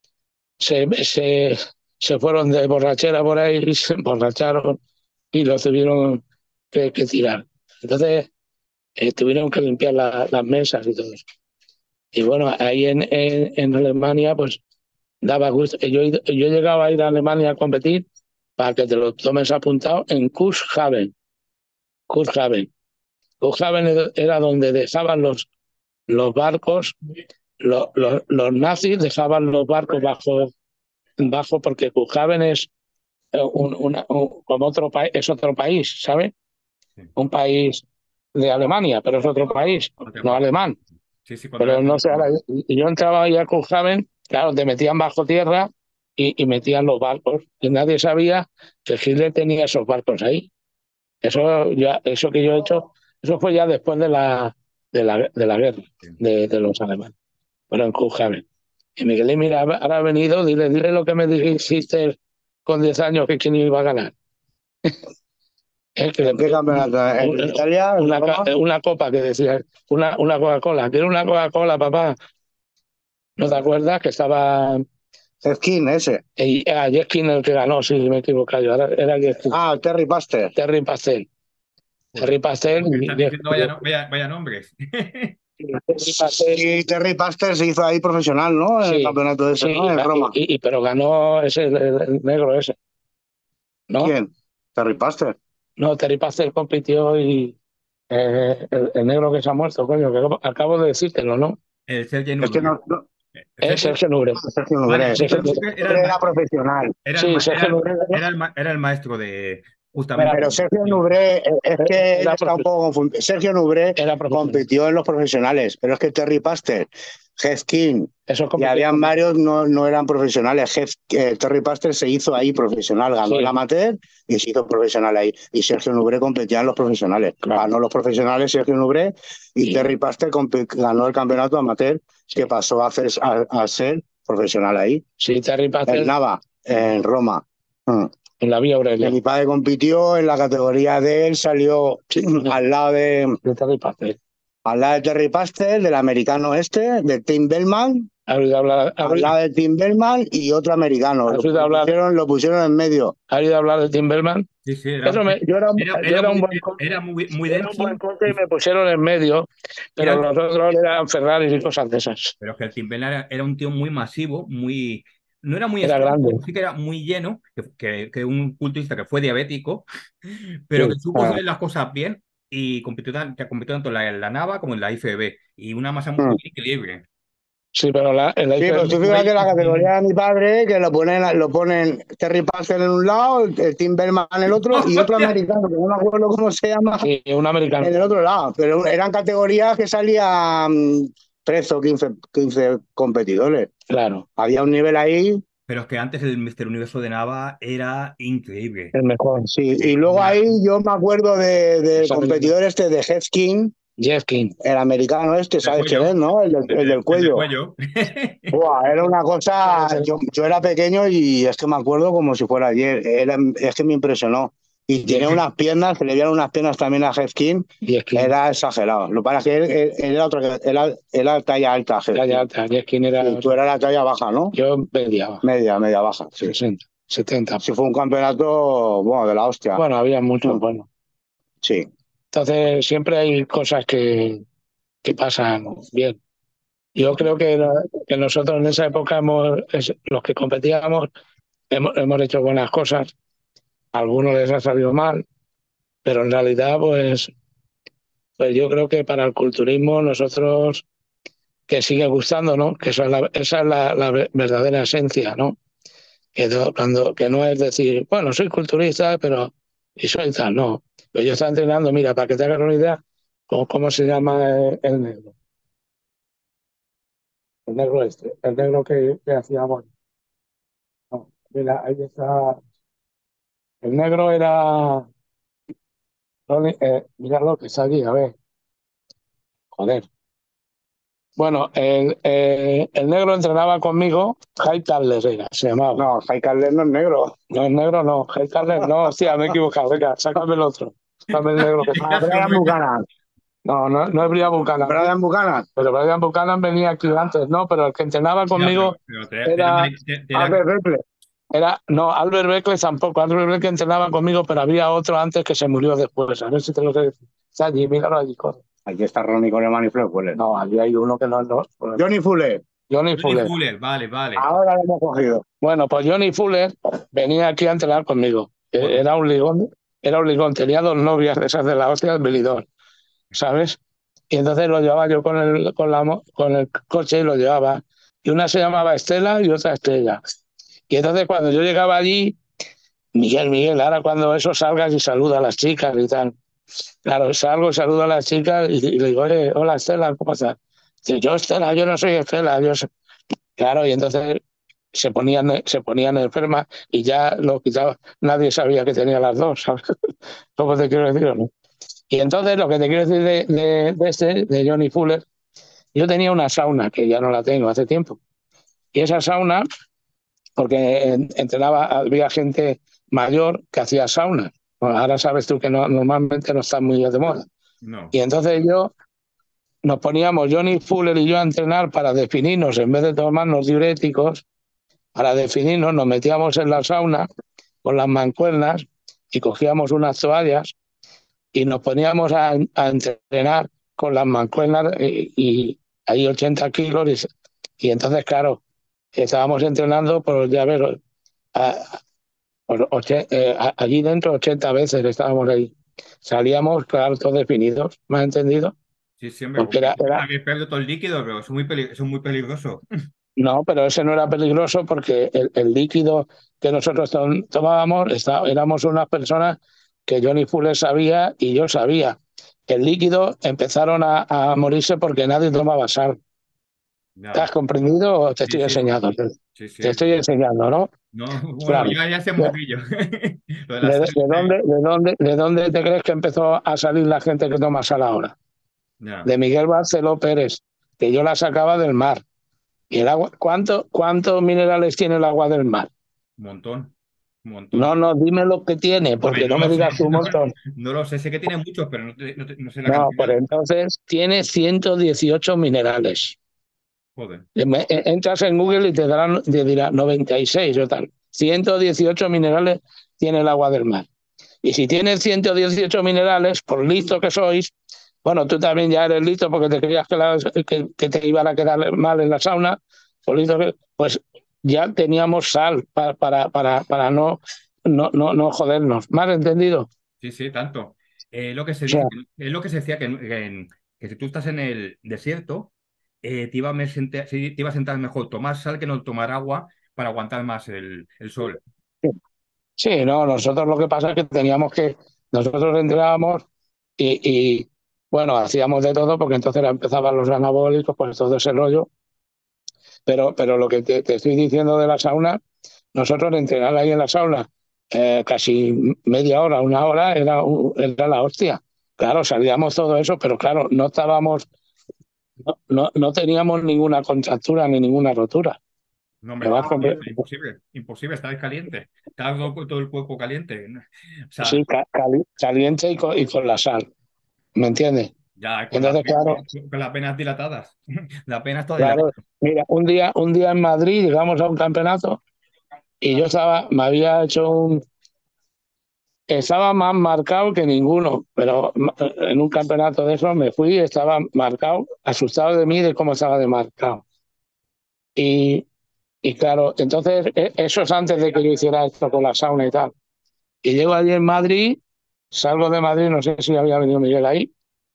se, se, se fueron de borrachera por ahí y se emborracharon y lo tuvieron que, que tirar. Entonces, eh, tuvieron que limpiar la- las mesas y todo eso. Y bueno, ahí en, en, en Alemania, pues daba gusto. Yo, he ido- yo he llegado a ir a Alemania a competir, para que te lo tomes apuntado, en Cuxhaven. Cuxhaven. Cuxhaven era donde dejaban los, los barcos, los, los, los nazis dejaban los barcos bajo, bajo porque Cuxhaven es eh, un, una- un- como otro país, es otro país, ¿sabes? Sí. Un país de Alemania, pero es otro país, Otra no parte. alemán. Sí, sí, cuando Pero era- no sé, ahora, yo entraba ahí a Cuxhaven, claro, te metían bajo tierra y, y metían los barcos. Y nadie sabía que Hitler tenía esos barcos ahí. Eso, ya, eso que yo he hecho, eso fue ya después de la, de la, de la guerra Sí. de, de los alemanes. Bueno, en Cuxhaven. Y Miguel, mira, ahora ha venido, dile, dile lo que me dijiste con diez años, que quién iba a ganar. Es que ¿En qué campeonato? ¿En una, Italia? ¿En una, Roma? una copa que decía, una, una Coca-Cola. ¿Quieres una Coca-Cola, papá? ¿No te acuerdas que estaba Skin, ese. eh, a Jeskin el que ganó? Sí, me he equivocado. Yo, Era, era Jeskin. Ah, Terry Pastor. Terry Pastel. Joder, Terry Pastel. porque y están diciendo vaya, no- vaya, vaya nombres. Terry Pastel. Y Terry Pastor se hizo ahí profesional, ¿no? En el Sí, campeonato ese, sí, ¿no? En Roma. y, y- pero ganó ese, el, el negro ese, ¿no? ¿Quién? Terry Pastor. No, Terry Pastel compitió y eh, el, el negro que se ha muerto, coño, que acabo, acabo de decírtelo, ¿no? El Sergio Es que Nubret. no, no- Eh, Es Sergio- Sergio Nubret. Sergio Vale, Nubret. Sergio Sergio Sergio Nubret. Nubret era el, Nubret ma- era profesional. era el, Sí, ma- Sergio era, Nubret era el, ma- era el maestro de era, justamente. Pero Sergio Sí. Nubret, eh, es que él era, está un poco confundido. Sergio Nubret era profesional. compitió en los profesionales, pero es que Terry Pastor, Heskin Eso y compitió habían con- varios no, no eran profesionales. Hes- eh, Terry Pastor se hizo ahí profesional, ganó Sí. el amateur y se hizo profesional ahí. Y Sergio Nubret competía en los profesionales. Claro. Ganó los profesionales Sergio Nubret y Sí. Terry Pastor compe- ganó el campeonato amateur, que pasó a, hacer, a, a ser profesional ahí. Sí, Terry En Pastel Nava, en Roma. Mm. en la Vía Que Aurelia. mi padre compitió en la categoría de él, salió Sí. al lado de De Terry Pastel. al lado de Terry Pastel, del americano este, de Tim Bellman, ¿Ha oído hablar, ha al oído- lado de Tim Bellman y otro americano. ¿Has Lo, oído lo hablar? pusieron, lo pusieron en medio. ha oído hablar de Tim Bellman? Sí, sí, era, Eso me- yo era, era, yo era era un muy, buen coche. era muy, muy Yo era un denso, buen coche y me pusieron en medio, pero Era- los otros eran Ferraris y cosas de esas. pero es que el Timbela era, era un tío muy masivo, muy. No era muy Era estético, grande. sí que era muy lleno, que, que, que un culturista que fue diabético, pero Sí. que supo Ah. hacer las cosas bien y compitió, tan- que compitió tanto en la, en la Nava como en la I F B B y una masa Mm. muy equilibre. Sí, pero la, el Sí, pues tú fíjate la categoría de mi padre, que lo ponen, lo ponen Terry Pratchett en un lado, el Tim Berman en el otro, y otro ¡Hostia! americano, que no me acuerdo cómo se llama, sí, un americano. en el otro lado. Pero eran categorías que salían trece o quince, quince competidores. Claro, Había un nivel ahí. Pero es que antes el míster Universo de Nava era increíble. el mejor. Sí, Eh, y luego una- ahí yo me acuerdo de- del Esa competidor este de Jeff King, Jeff King. el americano este, del ¿sabes quién es, cuello. no? El, del- El, el del el- el del cuello. cuello. Buah, era una cosa, yo, yo era pequeño y es que me acuerdo como si fuera ayer, era, es que me impresionó. Y tenía Jeff, unas piernas, se le vieron unas piernas también a Jeff King, Jeff King. era exagerado. Lo que pasa es que él, él- él era, otro, que- era, era talla alta, Jeff Talla King. alta. Jeff King era. Y tú eras la talla baja, ¿no? Yo mediaba. Media, media baja, sí. sesenta, setenta. Sí, fue un campeonato, bueno, de la hostia. Bueno, había muchos, Mm. bueno. Sí. Entonces siempre hay cosas que, que pasan bien. Yo creo que, la- que nosotros en esa época hemos, es- los que competíamos hemos, hemos hecho buenas cosas. A algunos les ha salido mal, pero en realidad pues, pues yo creo que para el culturismo nosotros que sigue gustando, ¿no? Que esa es la, esa es la, la verdadera esencia, ¿no? Que, no- cuando, que no es decir, bueno, soy culturista, pero y soy tal, no. Pero yo estaba entrenando, mira, para que te hagas una idea, ¿cómo, cómo se llama el, el negro? El negro este, el negro que, que hacíamos. No, mira, ahí está. El negro era. Ronnie- Eh, mira lo que está allí, a ver. Joder. Bueno, el, eh, el negro entrenaba conmigo, Jai Carles era, se llamaba. No, Jai Carles no es negro. No, el negro no, Jai Carles no, hostia, me he equivocado, venga, sácame el otro. Sácame el negro que está. Ah, Brian Buchanan. No, no, no es Brian Buchanan. Brian Buchanan. Pero Brian Buchanan venía aquí antes, no, pero el que entrenaba Ya, conmigo pero, pero te- era, te- te- te- Albert Beckler. era, no, Albert Beckles tampoco, Albert Beckles entrenaba conmigo, pero había otro antes que se murió después, a ver si te lo sé decir. Está allí, míralo allí, corre. Aquí está Ronnie Coleman y Fred Fuller. No, allí hay uno que no, no. Johnny Fuller. Johnny Johnny Fuller. Fuller, vale, vale. Ahora lo hemos cogido. Bueno, pues Johnny Fuller venía aquí a entrenar conmigo. Eh, Bueno. Era un ligón, era un ligón, tenía dos novias de esas de la hostia del Benidorm, ¿sabes? Y entonces lo llevaba yo con el, con la, mo- con el coche y lo llevaba. Y una se llamaba Estela y otra Estrella. Y entonces cuando yo llegaba allí, Miguel, Miguel, ahora cuando eso salgas y saluda a las chicas y tal. Claro, salgo, saludo a las chicas y, y le digo, oye, hola Estela, ¿cómo estás? Dice, yo Estela, yo no soy Estela, yo soy... Claro, y entonces se ponían, se ponían enfermas y ya lo quitaba, nadie sabía que tenía las dos, ¿sabes? ¿Cómo te quiero decir o no? Y entonces lo que te quiero decir de, de, de este, de Johnny Fuller, yo tenía una sauna, que ya no la tengo hace tiempo. Y esa sauna, porque en- entrenaba, había gente mayor que hacía sauna. Bueno, ahora sabes tú que no, normalmente no está muy de moda. No. Y entonces yo nos poníamos, Johnny Fuller y yo, a entrenar para definirnos, en vez de tomarnos diuréticos, para definirnos, nos metíamos en la sauna con las mancuernas y cogíamos unas toallas y nos poníamos a, a entrenar con las mancuernas y, y ahí ochenta kilos. Y, y entonces, claro, estábamos entrenando por, ya ver, a- por oche- eh, a- allí dentro ochenta veces estábamos ahí. Salíamos, claro, todos definidos, ¿me has entendido? Sí, sí, hombre, Porque era, era, que pierde todo el líquido, pero es muy, peli- es muy peligroso. no, pero ese no era peligroso porque el, el líquido que nosotros tom- tomábamos, está- éramos unas personas que Johnny Fuller sabía y yo sabía. El líquido empezaron a, a morirse porque nadie tomaba sal. Ya. ¿Te has comprendido o te Sí, estoy sí. enseñando? Te, Sí, sí. te estoy enseñando, ¿no? No, bueno, Claro. ya, ya sé un De, poquillo. Lo de de- la de sal, dónde, de, dónde, ¿De dónde te crees que empezó a salir la gente que toma sal ahora? ya. De Miguel Barceló Pérez, que yo la sacaba del mar. ¿Y el agua? ¿Cuánto, ¿Cuántos minerales tiene el agua del mar? Un montón, un montón. No, no, dime lo que tiene, porque Hombre, no no me lo sé, digas un no, montón. no lo sé, sé que tiene muchos, pero no, te- no te- no sé la No, cantidad. pues entonces tiene ciento dieciocho minerales. Joder. Me- eh, Entras en Google y te darán, te dirá noventa y seis o tal. ciento dieciocho minerales tiene el agua del mar. Y si tienes ciento dieciocho minerales, por listo que sois, bueno, tú también ya eres listo porque te creías que, la- que- que te iban a quedar mal en la sauna, por listo que- pues ya teníamos sal para, para, para, para no, no, no, no jodernos. ¿Me has entendido? Sí, sí, tanto. Eh, lo que se O sea, dice, es lo que se decía que, que, que si tú estás en el desierto, eh, te iba a me- sente- sí, te iba a sentar mejor tomar sal que no tomar agua para aguantar más el, el sol. Sí, no, nosotros lo que pasa es que teníamos que, nosotros entrábamos y, y, bueno, hacíamos de todo porque entonces empezaban los anabólicos, pues todo ese rollo, pero, pero lo que te, te estoy diciendo de la sauna, nosotros entrenar ahí en la sauna eh, casi media hora, una hora, era, un- era la hostia. Claro, salíamos todo eso, pero claro, no estábamos, no, no, no teníamos ninguna contractura ni ninguna rotura. No, hombre, Me vas estaba a compre- caliente, imposible, imposible, estar caliente. Estaba todo, todo el cuerpo caliente. O sí, sea, ca- cali- caliente y con, y con la sal, ¿me entiendes? ya con las, Entonces, ve- claro, con las venas dilatadas, las venas todas claro, dilatadas. mira, un día, un día en Madrid llegamos a un campeonato y yo estaba, me había hecho un, estaba más marcado que ninguno, pero ma- en un campeonato de esos me fui y estaba marcado, asustado de mí de cómo estaba de marcado. Y, y claro, entonces e- eso es antes de que yo hiciera esto con la sauna y tal. Y llego allí en Madrid, salgo de Madrid, no sé si había venido Miguel ahí,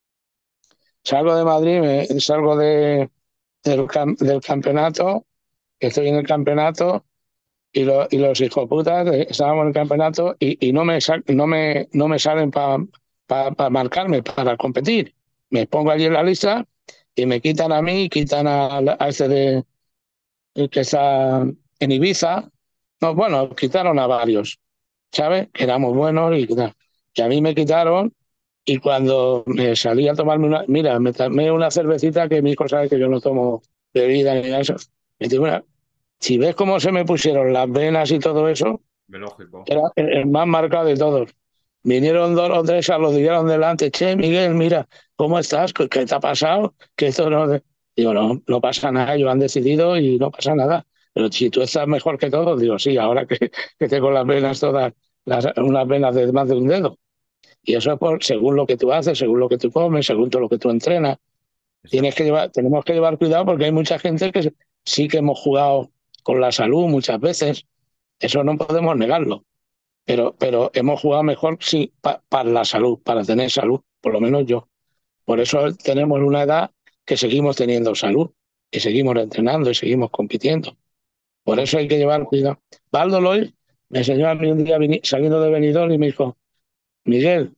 salgo de Madrid, me, salgo de, del, cam- del campeonato, estoy en el campeonato y, lo- y los hijoputas eh, estábamos en el campeonato y, y no, me, sa- no, me, no me salen para pa, pa marcarme, para competir. Me pongo allí en la lista y me quitan a mí, quitan a, a este de, el que está en Ibiza. No, bueno, quitaron a varios, ¿sabes? Que éramos buenos y tal. Y a mí me quitaron y cuando me salí a tomarme una, mira, me tomé una cervecita que mi hijo sabe que yo no tomo bebida ni nada de eso. Me digo, "Mira, si ves cómo se me pusieron las venas y todo eso, De lógico. era el el más marcado de todos. Vinieron dos o tres, arrodillaron delante. Che, Miguel, mira, ¿cómo estás? ¿Qué, qué te ha pasado? Que esto no... Digo, no, no pasa nada, ellos han decidido y no pasa nada. Pero si tú estás mejor que todos, digo, sí, ahora que, que tengo las venas todas, las, unas venas de más de un dedo. Y eso es por, según lo que tú haces, según lo que tú comes, según todo lo que tú entrenas. Tienes Exacto. que llevar, tenemos que llevar cuidado porque hay mucha gente que sí que hemos jugado con la salud muchas veces. Eso no podemos negarlo. Pero, pero hemos jugado mejor sí, pa- para la salud, para tener salud, por lo menos yo. Por Sí. eso tenemos una edad que seguimos teniendo salud y seguimos entrenando y seguimos compitiendo. Por Pues, eso hay que llevar cuidado. Baldo Loy me enseñó a mí un día vini- saliendo de Benidorm y me dijo, Miguel,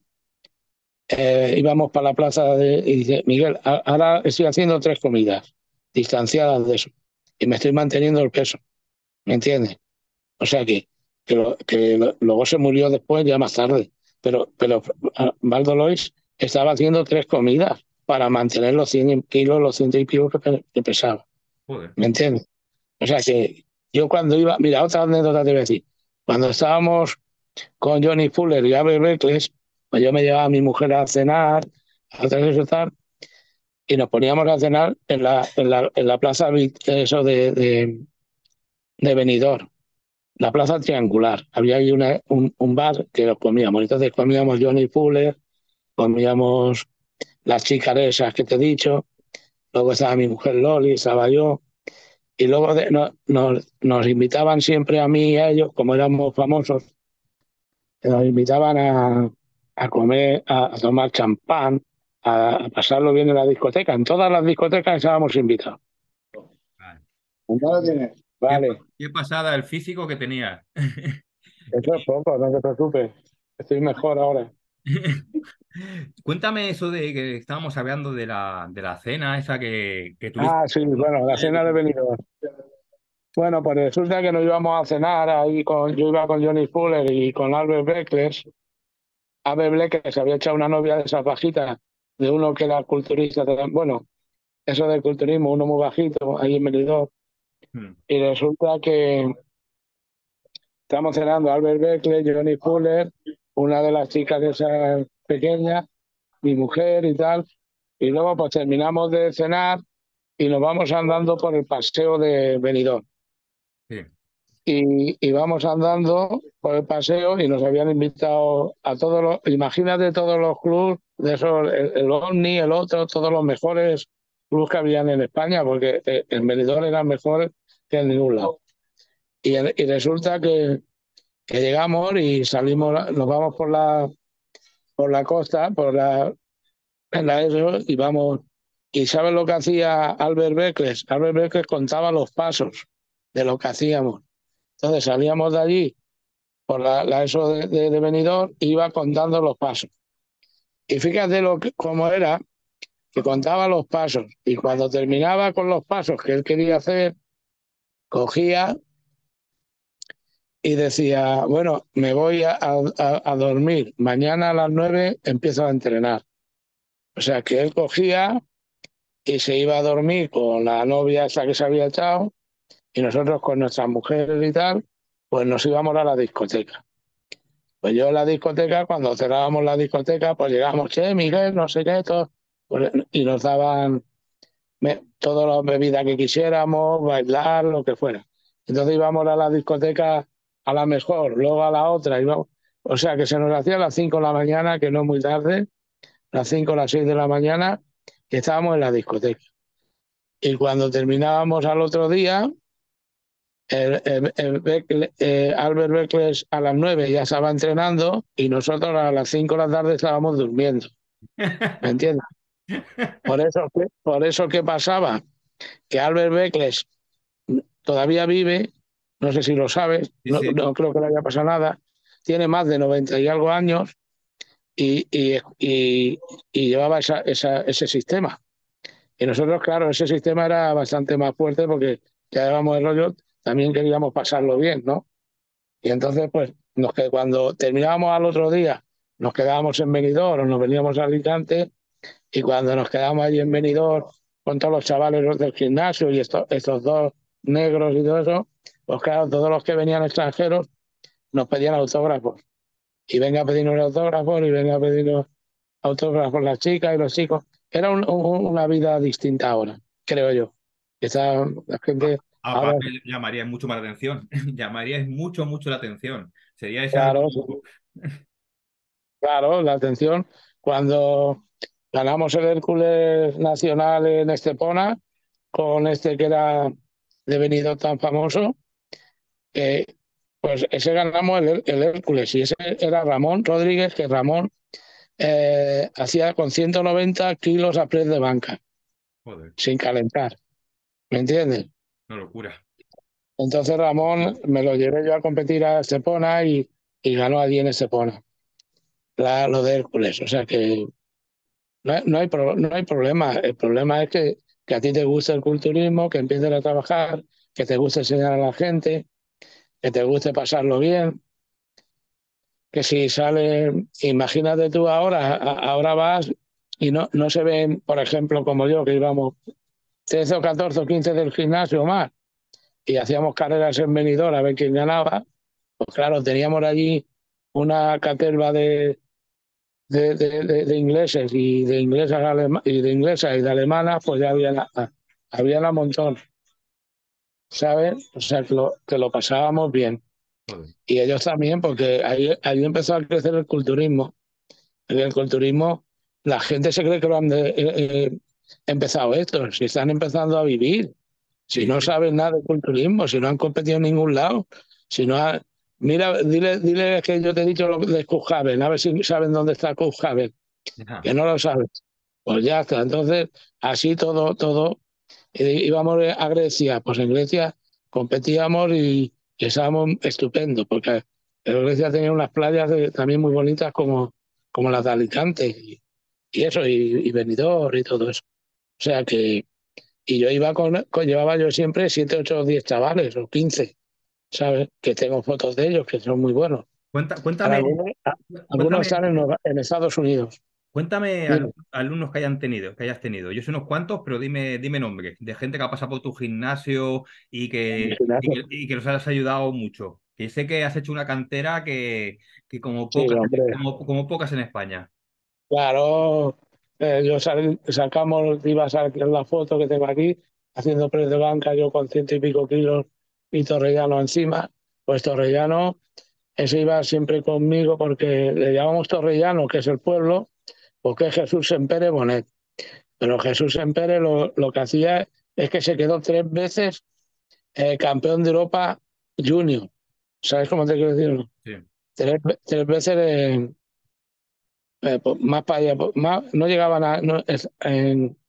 eh, íbamos para la plaza de, y dice, Miguel, a- ahora estoy haciendo tres comidas distanciadas de eso y me estoy manteniendo el peso, ¿me entiendes? O sea que, que, lo- que lo- luego se murió después, ya más tarde. Pero, pero ah, Baldo Lois estaba haciendo tres comidas para mantener los cien kilos, los ciento y pico que, pe- que pesaba. joder. ¿Me entiendes? O sea que yo cuando iba, mira, otra anécdota te voy a decir. Cuando estábamos con Johnny Fuller y Abe Reckless, pues yo me llevaba a mi mujer a cenar, a hacer eso y tal, y nos poníamos a cenar en la, en la, en la plaza Vic- eso de, de, de Benidorm, la plaza triangular. Había ahí una, un, un bar que nos comíamos. Entonces comíamos Johnny Fuller, comíamos las chicaresas que te he dicho, luego estaba mi mujer Loli, estaba yo, y luego de- no- nos, nos invitaban siempre a mí y a ellos, como éramos famosos, nos invitaban a, a comer, a, a tomar champán, a, a pasarlo bien en la discoteca. En todas las discotecas estábamos invitados. Vale. ¿No lo tienes? Qué, Vale, qué pasada el físico que tenía. eso es poco, no te preocupes. Estoy mejor ahora. Cuéntame eso de que estábamos hablando de la, de la cena esa que, que tuviste. Ah, sí, bueno, la cena de Benidorm. Bueno, pues resulta que nos íbamos a cenar ahí con, yo iba con Johnny Fuller y con Albert Beckles. Albert Beckles se había echado una novia de esas bajitas, de uno que era culturista, de- bueno, eso del culturismo, uno muy bajito, ahí en Benidorm. Hmm. Y resulta que estamos cenando Albert Beckles, Johnny Fuller, una de las chicas de esas pequeñas, mi mujer y tal. Y luego pues terminamos de cenar y nos vamos andando por el paseo de Benidorm. Sí. y, y vamos andando por el paseo y nos habían invitado a todos los, imagínate todos los clubes, de esos, el, el Omni, el otro, todos los mejores clubes que habían en España, porque eh, en Benidorm eran mejores que en ningún lado. Y, y resulta que, que llegamos y salimos, nos vamos por la, por la costa, por la, en la eso, y vamos, ¿Y sabes lo que hacía Albert Beckless? Albert Beckless contaba los pasos de lo que hacíamos. Entonces salíamos de allí por la, la eso de, de, de Benidorm, iba contando los pasos. Y fíjate lo que, cómo era, que contaba los pasos. Y cuando terminaba con los pasos que él quería hacer, cogía y decía, bueno, me voy a, a, a dormir. Mañana a las nueve empiezo a entrenar. O sea que él cogía y se iba a dormir con la novia esa que se había echado, y nosotros con nuestras mujeres y tal, pues nos íbamos a la discoteca. Pues yo en la discoteca, cuando cerrábamos la discoteca, pues llegábamos, che, Miguel, no sé qué, todo, pues, y nos daban me, todas las bebidas que quisiéramos, bailar, lo que fuera. Entonces íbamos a la discoteca a la mejor, luego a la otra, íbamos, o sea que se nos hacía a las cinco de la mañana, que no es muy tarde, las cinco o las seis de la mañana, que estábamos en la discoteca. Y cuando terminábamos al otro día, el, el, el Beckle, eh, Albert Beckless a las nueve ya estaba entrenando y nosotros a las cinco de la tarde estábamos durmiendo. ¿Me entiendes? Por eso, por eso que pasaba, que Albert Beckless todavía vive, no sé si lo sabes, Sí, no, sí. no creo que le haya pasado nada, tiene más de noventa y algo años y, y, y, y llevaba esa, esa, ese sistema. Y nosotros, claro, ese sistema era bastante más fuerte porque ya llevamos el rollo, también queríamos pasarlo bien, ¿no? Y entonces, pues, nos, que cuando terminábamos al otro día, nos quedábamos en Benidorm o nos veníamos a Alicante, y cuando nos quedábamos allí en Benidorm con todos los chavales los del gimnasio y estos, estos dos negros y todo eso, pues claro, todos los que venían extranjeros nos pedían autógrafos. Y venga a pedirnos autógrafos y venga a pedirnos autógrafos las chicas y los chicos. Era un, un, una vida distinta ahora, creo yo. Esa, la gente ahora, Aparte, llamaría mucho más la atención. Llamaría mucho, mucho la atención. Sería ese claro, algo. claro, la atención. Cuando ganamos el Hércules Nacional en Estepona, con este que era devenido tan famoso, eh, pues ese ganamos el, el Hércules y ese era Ramón Rodríguez, que Ramón eh, hacía con ciento noventa kilos a press de banca, Joder, sin calentar, ¿me entiendes? una locura. Entonces Ramón me lo llevé yo a competir a Estepona y, y ganó allí en Estepona, la, lo de Hércules. O sea que no hay, no hay, pro, no hay problema. El problema es que, que a ti te guste el culturismo, que empieces a trabajar, que te guste enseñar a la gente, que te guste pasarlo bien. Que si sale, imagínate tú ahora, a, ahora vas y no, no se ven, por ejemplo, como yo, que íbamos trece o catorce o quince del gimnasio más y hacíamos carreras en Benidorm a ver quién ganaba. Pues claro, teníamos allí una caterva de, de, de, de, de ingleses y de inglesas alema, y de inglesas y de alemanas, pues ya había había un montón, ¿sabes? O sea, que lo, que lo pasábamos bien. Joder. Y ellos también, porque ahí, ahí empezó a crecer el culturismo. En el culturismo, la gente se cree que lo han de, eh, eh, empezado esto, si están empezando a vivir, si Sí, no sí. saben nada de culturismo, si no han competido en ningún lado, si no ha... Mira, dile, dile que yo te he dicho lo de Cuxhaven, a ver si saben dónde está Cuxhaven, Ajá. que no lo sabes. Pues ya está, entonces, así todo, todo. Íbamos a Grecia, pues en Grecia competíamos y, y estábamos estupendos, porque en Grecia tenía unas playas de, también muy bonitas como, como las de Alicante y, y eso, y, y Benidorm y todo eso. O sea que, y yo iba con, con llevaba yo siempre siete, ocho, diez chavales o quince, ¿sabes? Que tengo fotos de ellos que son muy buenos. Cuenta, Ahora, cuéntame, algunos, algunos cuéntame, están en, Nueva- en Estados Unidos. cuéntame Dime. al- alumnos que hayan tenido, que hayas tenido. Yo sé unos cuantos, pero dime, dime nombres de gente que ha pasado por tu gimnasio y que, y que, y que los has ayudado mucho. Que sé que has hecho una cantera que, que como Sí, pocas, hombre. como, como pocas en España. Claro, eh, yo sal- sacamos, iba a sacar la foto que tengo aquí, haciendo press de banca, yo con ciento y pico kilos y Torrellano encima. Pues Torrellano, ese iba siempre conmigo porque le llamamos Torrellano, que es el pueblo, porque es Jesús Sempere Bonet. Pero Jesús Sempere lo, lo que hacía es que se quedó tres veces eh, campeón de Europa junior. ¿Sabes cómo te quiero decir? Sí. Tres, tres veces eh, pues, más para allá, pues, más, no llegaban a, no, es- en,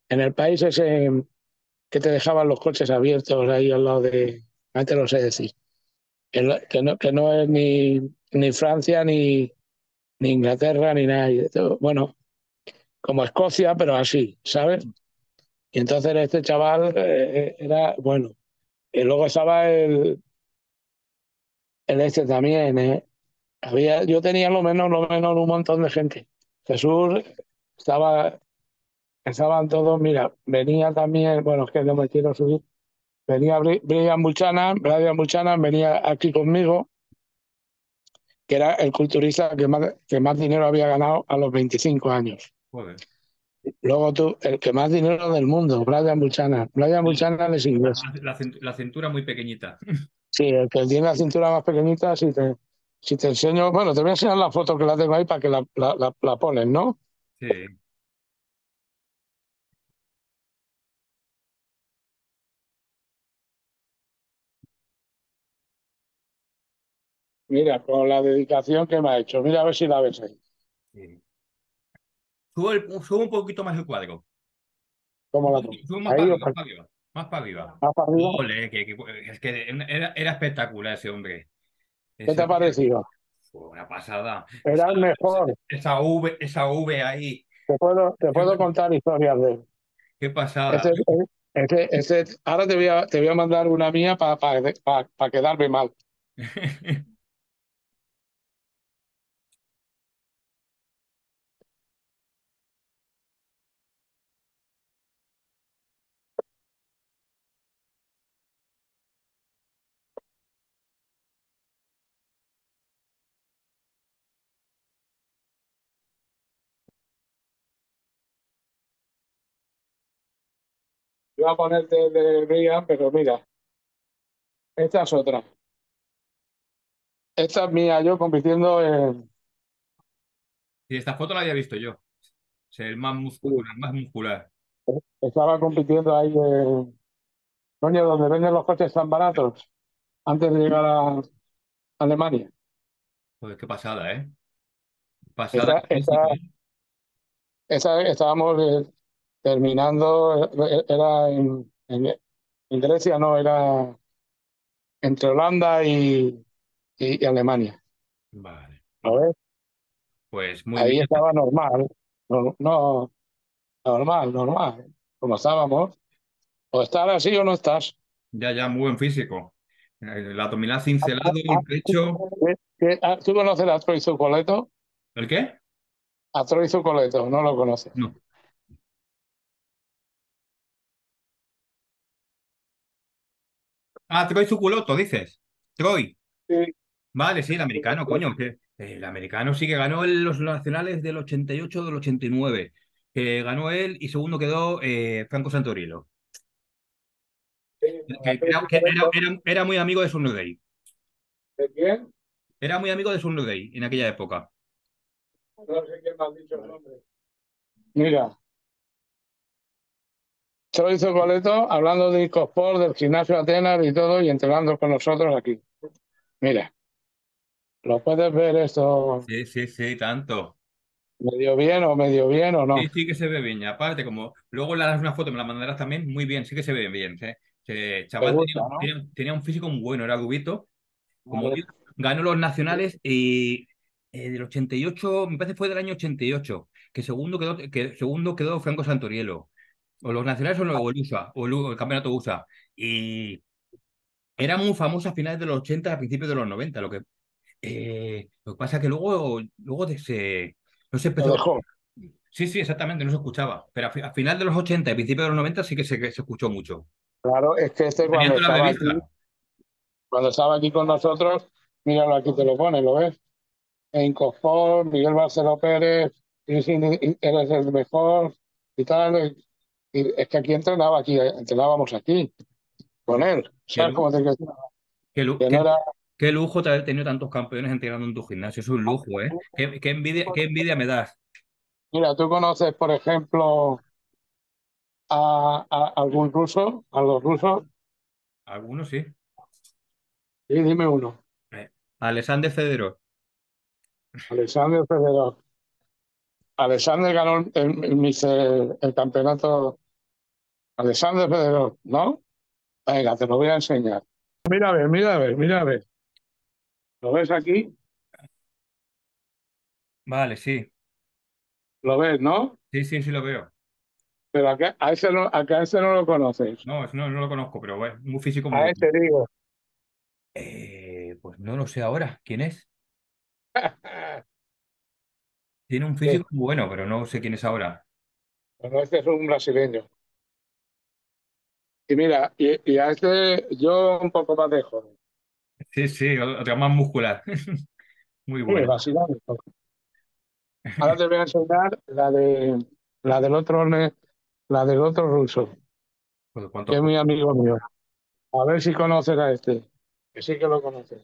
en el país ese que te dejaban los coches abiertos ahí al lado de, no te lo sé decir, que no, que no, que no es ni, ni Francia, ni, ni Inglaterra, ni nada. Y esto, bueno, como Escocia, pero así, ¿sabes? Y entonces este chaval eh, era, bueno, y luego estaba el, el este también, ¿eh? Había, yo tenía lo menos, lo menos un montón de gente. Jesús estaba, estaban todos, mira, venía también, bueno, es que no me quiero subir, venía Bri- Brian Buchanan, Brian Buchanan venía aquí conmigo, que era el culturista que más, que más dinero había ganado a los veinticinco años. Joder. Luego tú, el que más dinero del mundo, Brian Buchanan. Brian Buchanan es La, inglés. la- la cint- la cintura muy pequeñita. Sí, el que tiene la cintura más pequeñita, si te, si te enseño, bueno, te voy a enseñar la foto que la tengo ahí para que la, la, la, la pones, ¿no? Sí. Mira, con la dedicación que me ha hecho. Mira a ver si la ves ahí. Sí. Sube, el- sube un poquito más el cuadro. ¿Cómo Un la poquito- pongo? Sube más Ahí para o arriba, más para, para arriba. Más para arriba. más para arriba. Ole, que, que- es que era, era espectacular ese hombre. ¿Qué te Ese ha parecido? fue una pasada. Esa, Era el mejor. esa V, esa V ahí. Te puedo, te puedo contar historias de él. Qué pasada. Ese, ese, ese, ahora te voy a, te voy a mandar una mía para para para- para quedarme mal. Voy a ponerte de Brian, pero mira, esta es otra. Esta es mía, yo compitiendo en... Y esta foto la había visto yo. Es el más muscular, más muscular. Estaba compitiendo ahí en... Coño, donde venden los coches tan baratos, antes de llegar a Alemania. Joder, qué pasada, ¿eh? Pasada Esa, de esa, físico, ¿eh? esa, estábamos eh, terminando, eh, era en, en, en Grecia, no, era entre Holanda y, y- y Alemania. Vale. ¿Lo ves? Pues muy Ahí bien. estaba normal, no, no, normal, normal, como estábamos. O estar así o no estás. Ya, ya, muy buen físico. El abdominal Ah, cincelado, ah, el pecho. ¿qué- qué- ah, ¿Tú conoces a Troy Zucoleto? ¿El qué? A Troy Zucoleto, no lo conoces. No. Ah, Troy Suculoto, dices. Troy. Sí, Vale, sí, el americano, coño. Que, el americano sí que ganó el- los nacionales del ochenta y ocho del ochenta y nueve. Que ganó él y segundo quedó eh, Franco Santorino. sí, Que, a Troy era, que era, Zucoleto. era- era muy amigo de Day. ¿De quién? Era muy amigo de Day en aquella época. No sé quién me ha dicho el nombre. Mira, Troy Zucoleto hablando de Icosport, del gimnasio Atenas y todo, y entrenando con nosotros aquí. Mira, lo puedes ver esto Sí, sí, sí, tanto. medio bien o medio bien o no. Sí, sí que se ve bien. Y aparte, como luego le das una foto, me la mandarás también, muy bien, sí que se ve bien. ¿Sí? Ese Te chaval gusta, tenía, ¿no? tenía- tenía un físico muy bueno, era rubito. Como Vale. digo, ganó los nacionales y eh, del ochenta y ocho, me parece fue del año ochenta y ocho, que segundo quedó, que segundo quedó Franco Santoriello. O los nacionales o el o el U S A, o el, U- el campeonato U S A. Y era muy famoso a finales de los ochenta, a principios de los noventa. Lo que, eh, lo que pasa es que luego, luego de se, no se Lo empezó. dejó. Sí, sí, exactamente, no se escuchaba. Pero a, fi- a final de los ochenta y principios de los noventa sí que se, que se escuchó mucho. Claro, es que este Tenían cuando toda la estaba aquí, revista. cuando estaba aquí con nosotros, míralo aquí te lo pone, ¿lo ves? En Cosport, Miguel Barceló Pérez, y si eres el mejor y tal. Y es que aquí entrenaba, aquí entrenábamos aquí con él. Qué, ¿Sabes lu- cómo te quiero decir? qué, lu- Que qué- no era. qué lujo de haber tenido tantos campeones entrenando en tu gimnasio. Es un lujo, ¿eh? Qué, qué envidia, qué envidia me das. Mira, tú conoces, por ejemplo, a, a algún ruso, a los rusos, Algunos sí. y dime uno. Eh, Alexander Fedorov. Alexander Fedorov. Alexander ganó el, el, el, el campeonato. Alexander Federer, ¿no? Venga, te lo voy a enseñar. Mira a ver, mira a ver, mira a ver. ¿Lo ves aquí? Vale, sí. ¿Lo ves, no? Sí, sí, sí lo veo. Pero a, qué- a ese no, a que a ese no lo conoces. No, es- no, no lo conozco, pero bueno, muy físico, muy A bueno. ese digo. Eh, pues no lo sé ahora. ¿Quién es? Tiene un Sí, físico muy bueno, pero no sé quién es ahora. bueno, este es un brasileño. Y mira, y, y a este yo un poco más de joven. Sí, sí, otra más muscular. Muy Sí, buena. brasileño. Ahora te voy a enseñar la de la del otro ne- la del otro ruso, Pues, que ¿cuántos es muy puntos? amigo mío. A ver si conoces a este, que sí que lo conoces.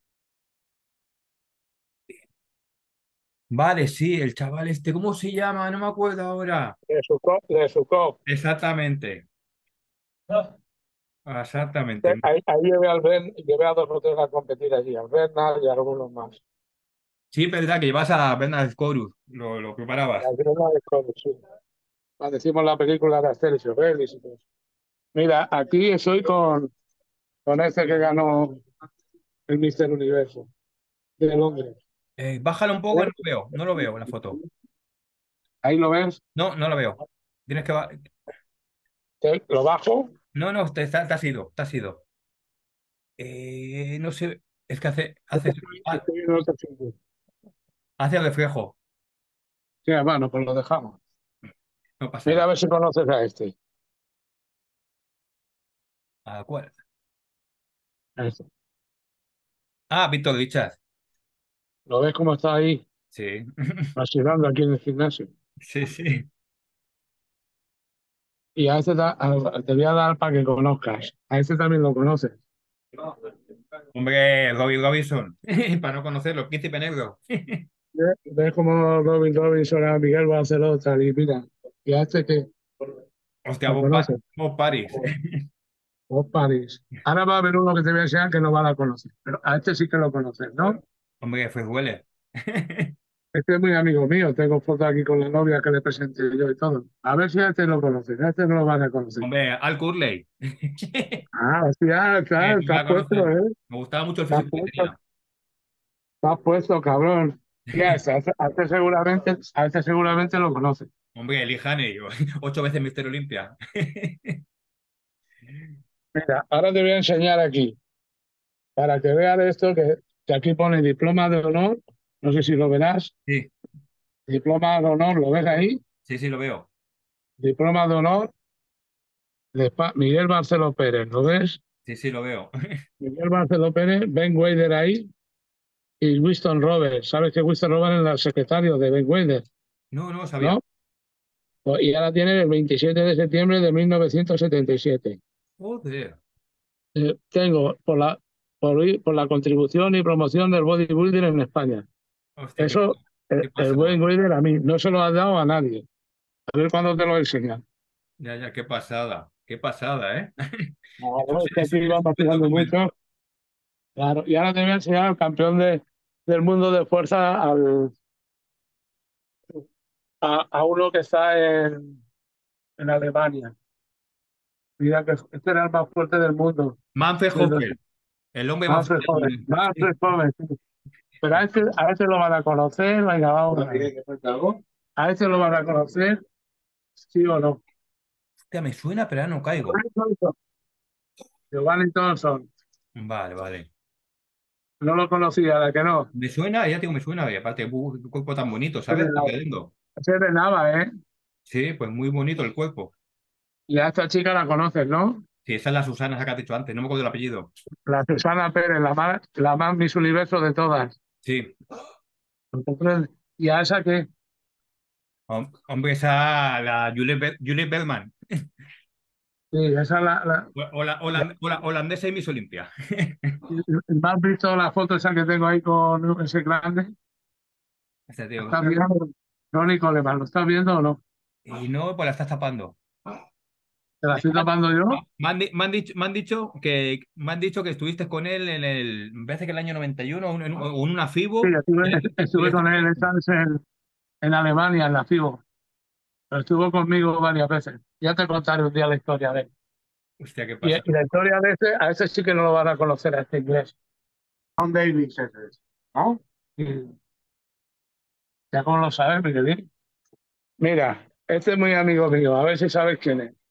Vale, sí, el chaval este, ¿cómo se llama? No me acuerdo ahora. De Sukov, de Sukov. Exactamente, exactamente. Ahí, ahí llevé, al Ben, llevé a dos o tres a competir allí, al Bernal y a algunos más. Sí, es verdad que llevas a Bernard Scorus, lo, lo La preparabas. Grena de Coro, sí. Cuando decimos la película de Asterix y Obelix y todo eso. Mira, aquí estoy con, con este que ganó el Mister Universo de Londres. Eh, bájalo un poco, no ¿Eh? lo veo, no lo veo en la foto. Ahí lo ves. No, no lo veo. Tienes que... ba- Te- lo bajo. No, no, te, te has ido, te has ido. Eh, no sé, es que hace, hace, Estoy, ha- estoy en otro sitio. hace reflejo. Sí, bueno, pues lo dejamos. No pasa Mira a nada. ver si conoces a este. ¿A cuál? A este. Ah, Víctor Richard. ¿Lo ves cómo está ahí, Sí, vacilando aquí en el gimnasio? sí, sí. Y a este ta- a- te voy a dar para que conozcas. A este también lo conoces. Hombre, Robbie Robinson, para no conocerlo, Príncipe Negro. ¿Ves ves cómo Robin Robinson a Miguel Barceló tal? Y mira, y a este que Hostia, lo Bob, Pa- conoces. Bob Paris. Vos París. Ahora va a haber uno que te voy a enseñar que no va a conocer. Pero a este sí que lo conoces, ¿no? Hombre, fue huele. Este es muy amigo mío. Tengo fotos aquí con la novia que le presenté yo y todo. A ver si a este lo conoces. A este no lo van a conocer. Hombre, Al Curley. Ah, hostia, Eh, claro, tú me estás la puesto, conoces. ¿eh? Me gustaba mucho el Estás físico que puesto, tenía. estás puesto, cabrón. Y a este, a este- a este seguramente, a este seguramente lo conoces. Hombre, Lee Haney, ocho veces Mister Olimpia. Mira, ahora te voy a enseñar aquí, para que veas esto, que, que aquí pone diploma de honor. No sé si lo verás. Sí, Diploma de honor, ¿lo ves ahí? sí, sí, lo veo. Diploma de honor de Pa- Miguel Barceló Pérez, ¿lo ves? Sí, sí, lo veo. Miguel Barceló Pérez, Ben Wader ahí y Winston Roberts. ¿Sabes que Winston Roberts es el secretario de Ben Wader, No, no sabía. no? Pues- Y ahora tiene el veintisiete de septiembre de mil novecientos setenta y siete. Joder. Eh, tengo por la, por, ir- por la contribución y promoción del bodybuilding en España. Hostia, qué, Eso, el, qué el pasada. Ben Wader a mí no se lo ha dado a nadie. A ver cuándo te lo enseñan. Ya, ya, qué pasada. Qué pasada, ¿eh? Eso, Claro, es que eso, aquí eso vamos es un tirando documento. mucho. Claro, y ahora te voy a enseñar al campeón de, del mundo de fuerza, al, a, a uno que está en, en Alemania. Mira que este era el más fuerte del mundo. Manfred Del dos- Hofer, el hombre más Manfred fuerte del Joven. mundo. Manfred Joven, sí. Pero a este, a este lo van a conocer, venga, vamos. A ver. A este lo van a conocer, sí o no. Hostia, me suena, pero ahora no caigo. Giovanni Thompson. Giovanni Thompson. Vale, vale. No lo conocía, ¿de que no? Me suena, ya tengo, me suena. Y aparte, un cuerpo tan bonito, Ese ¿sabes? de Tan Nava, redondo. ese de Nava, ¿eh? Sí, pues muy bonito el cuerpo. Y a esta chica la conoces, ¿no? Sí, esa es la Susana, esa que has dicho antes, no me acuerdo el apellido. La Susana Pérez, la más, la más Miss Universo de todas. Sí. Entonces, ¿y a esa qué? Hom- Hombre, esa, la Julie, Be- Julie Bellman. Sí, esa es la, la- O- Hola, holand- hola- holandesa y Miss Olimpia. ¿me has visto la foto esa que tengo ahí con ese grande? Este ¿Lo tío. estás viendo? Ronnie Coleman, ¿lo estás viendo o no? Y no, pues la estás tapando. ¿Te la estoy tapando yo? Me han, di- me han dicho, me han dicho que me han dicho que estuviste con él en el, me parece que el año noventa y uno, un- en, un- en una Sí, FIBO. estuve, Y le- y le estuve con él estuviste- esta vez en, en Alemania, en la FIBO. Estuvo conmigo varias veces. Ya te contaré un día la historia de él. Hostia, ¿qué Y, pasa? y la historia de ese, a ese sí que no lo van a conocer a este inglés. John Davis ese es, ¿no? Y ya como lo sabes, Miguelín. Mira, este es muy amigo mío, a ver si sabes quién es.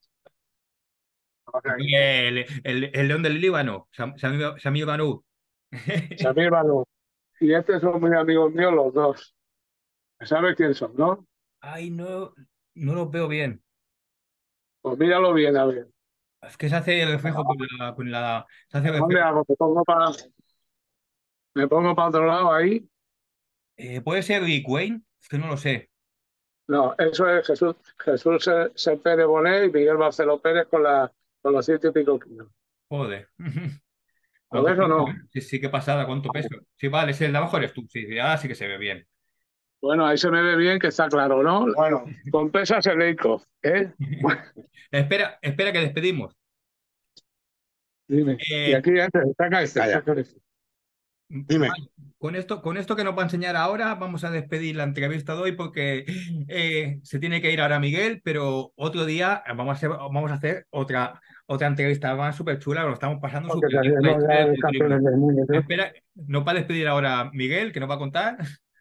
El, el, el león del Líbano, Sam- Samir Samir Banú. Samir Balú. Y este son muy amigos míos los dos. ¿Sabes quién son, no? Ay, no, no los veo bien. Pues míralo bien, a ver. Es que se hace el reflejo con la, con la- se hace el ¿Dónde reflejo. hago? Me pongo para, me pongo para otro lado ahí. Eh, ¿puede ser Rick Wayne? Es que no lo sé. No, eso es Jesús, Jesús Se- Se Pérez Bonet y Miguel Barceló Pérez con, la, con los ciento y pico kilos. Joder. ¿Lo ¿Cuánto ves o peso, no? eh? Sí, sí, qué pasada, ¿cuánto peso? Sí, vale, ese el de abajo eres tú. Sí, sí, ahora sí que se ve bien. Bueno, ahí se me ve bien que está claro, ¿no? Bueno, Con pesas eleico, ¿eh? Bueno, Espera, espera que despedimos. dime. Y Eh, aquí este, saca este, Calla. saca este. dime. vale, con esto, con esto que nos va a enseñar ahora, vamos a despedir la entrevista de hoy porque eh, se tiene que ir ahora Miguel, pero otro día vamos a hacer, vamos a hacer otra, otra entrevista más súper chula, lo estamos pasando Porque súper bien con la salimos historia ya del de campeones culturismo. del mundo, ¿sí? Espera, nos va a despedir ahora Miguel, que nos va a contar.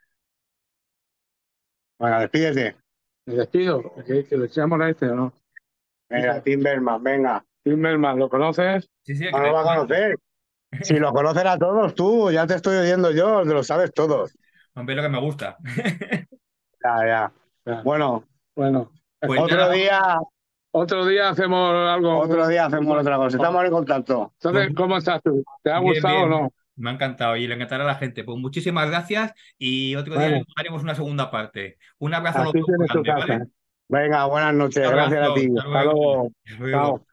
Bueno, despídete. Me despido, que, que le echamos a este, ¿o no? Venga, Timberman, venga. Timmerman, ¿lo conoces? Sí, sí, que No te lo va a conocer. Si lo conocen a todos tú, ya te estoy oyendo yo, lo sabes todos. Hombre, lo que me gusta. Ya, ya. Ya. Bueno, Bueno, Pues otro nada, día, otro día hacemos algo. otro día hacemos otra cosa. Estamos en contacto. Entonces, ¿cómo estás tú? ¿Te ha bien, gustado o bien. no? Me ha encantado y le encantará a la gente. Pues muchísimas gracias y otro día Bueno, haremos una segunda parte. Un abrazo a los aquí dos tienes tu grandes, casa. ¿vale? Venga, buenas Un noches. Gracias a abrazo, ti. hasta Hasta luego. luego. Hasta luego. Chao.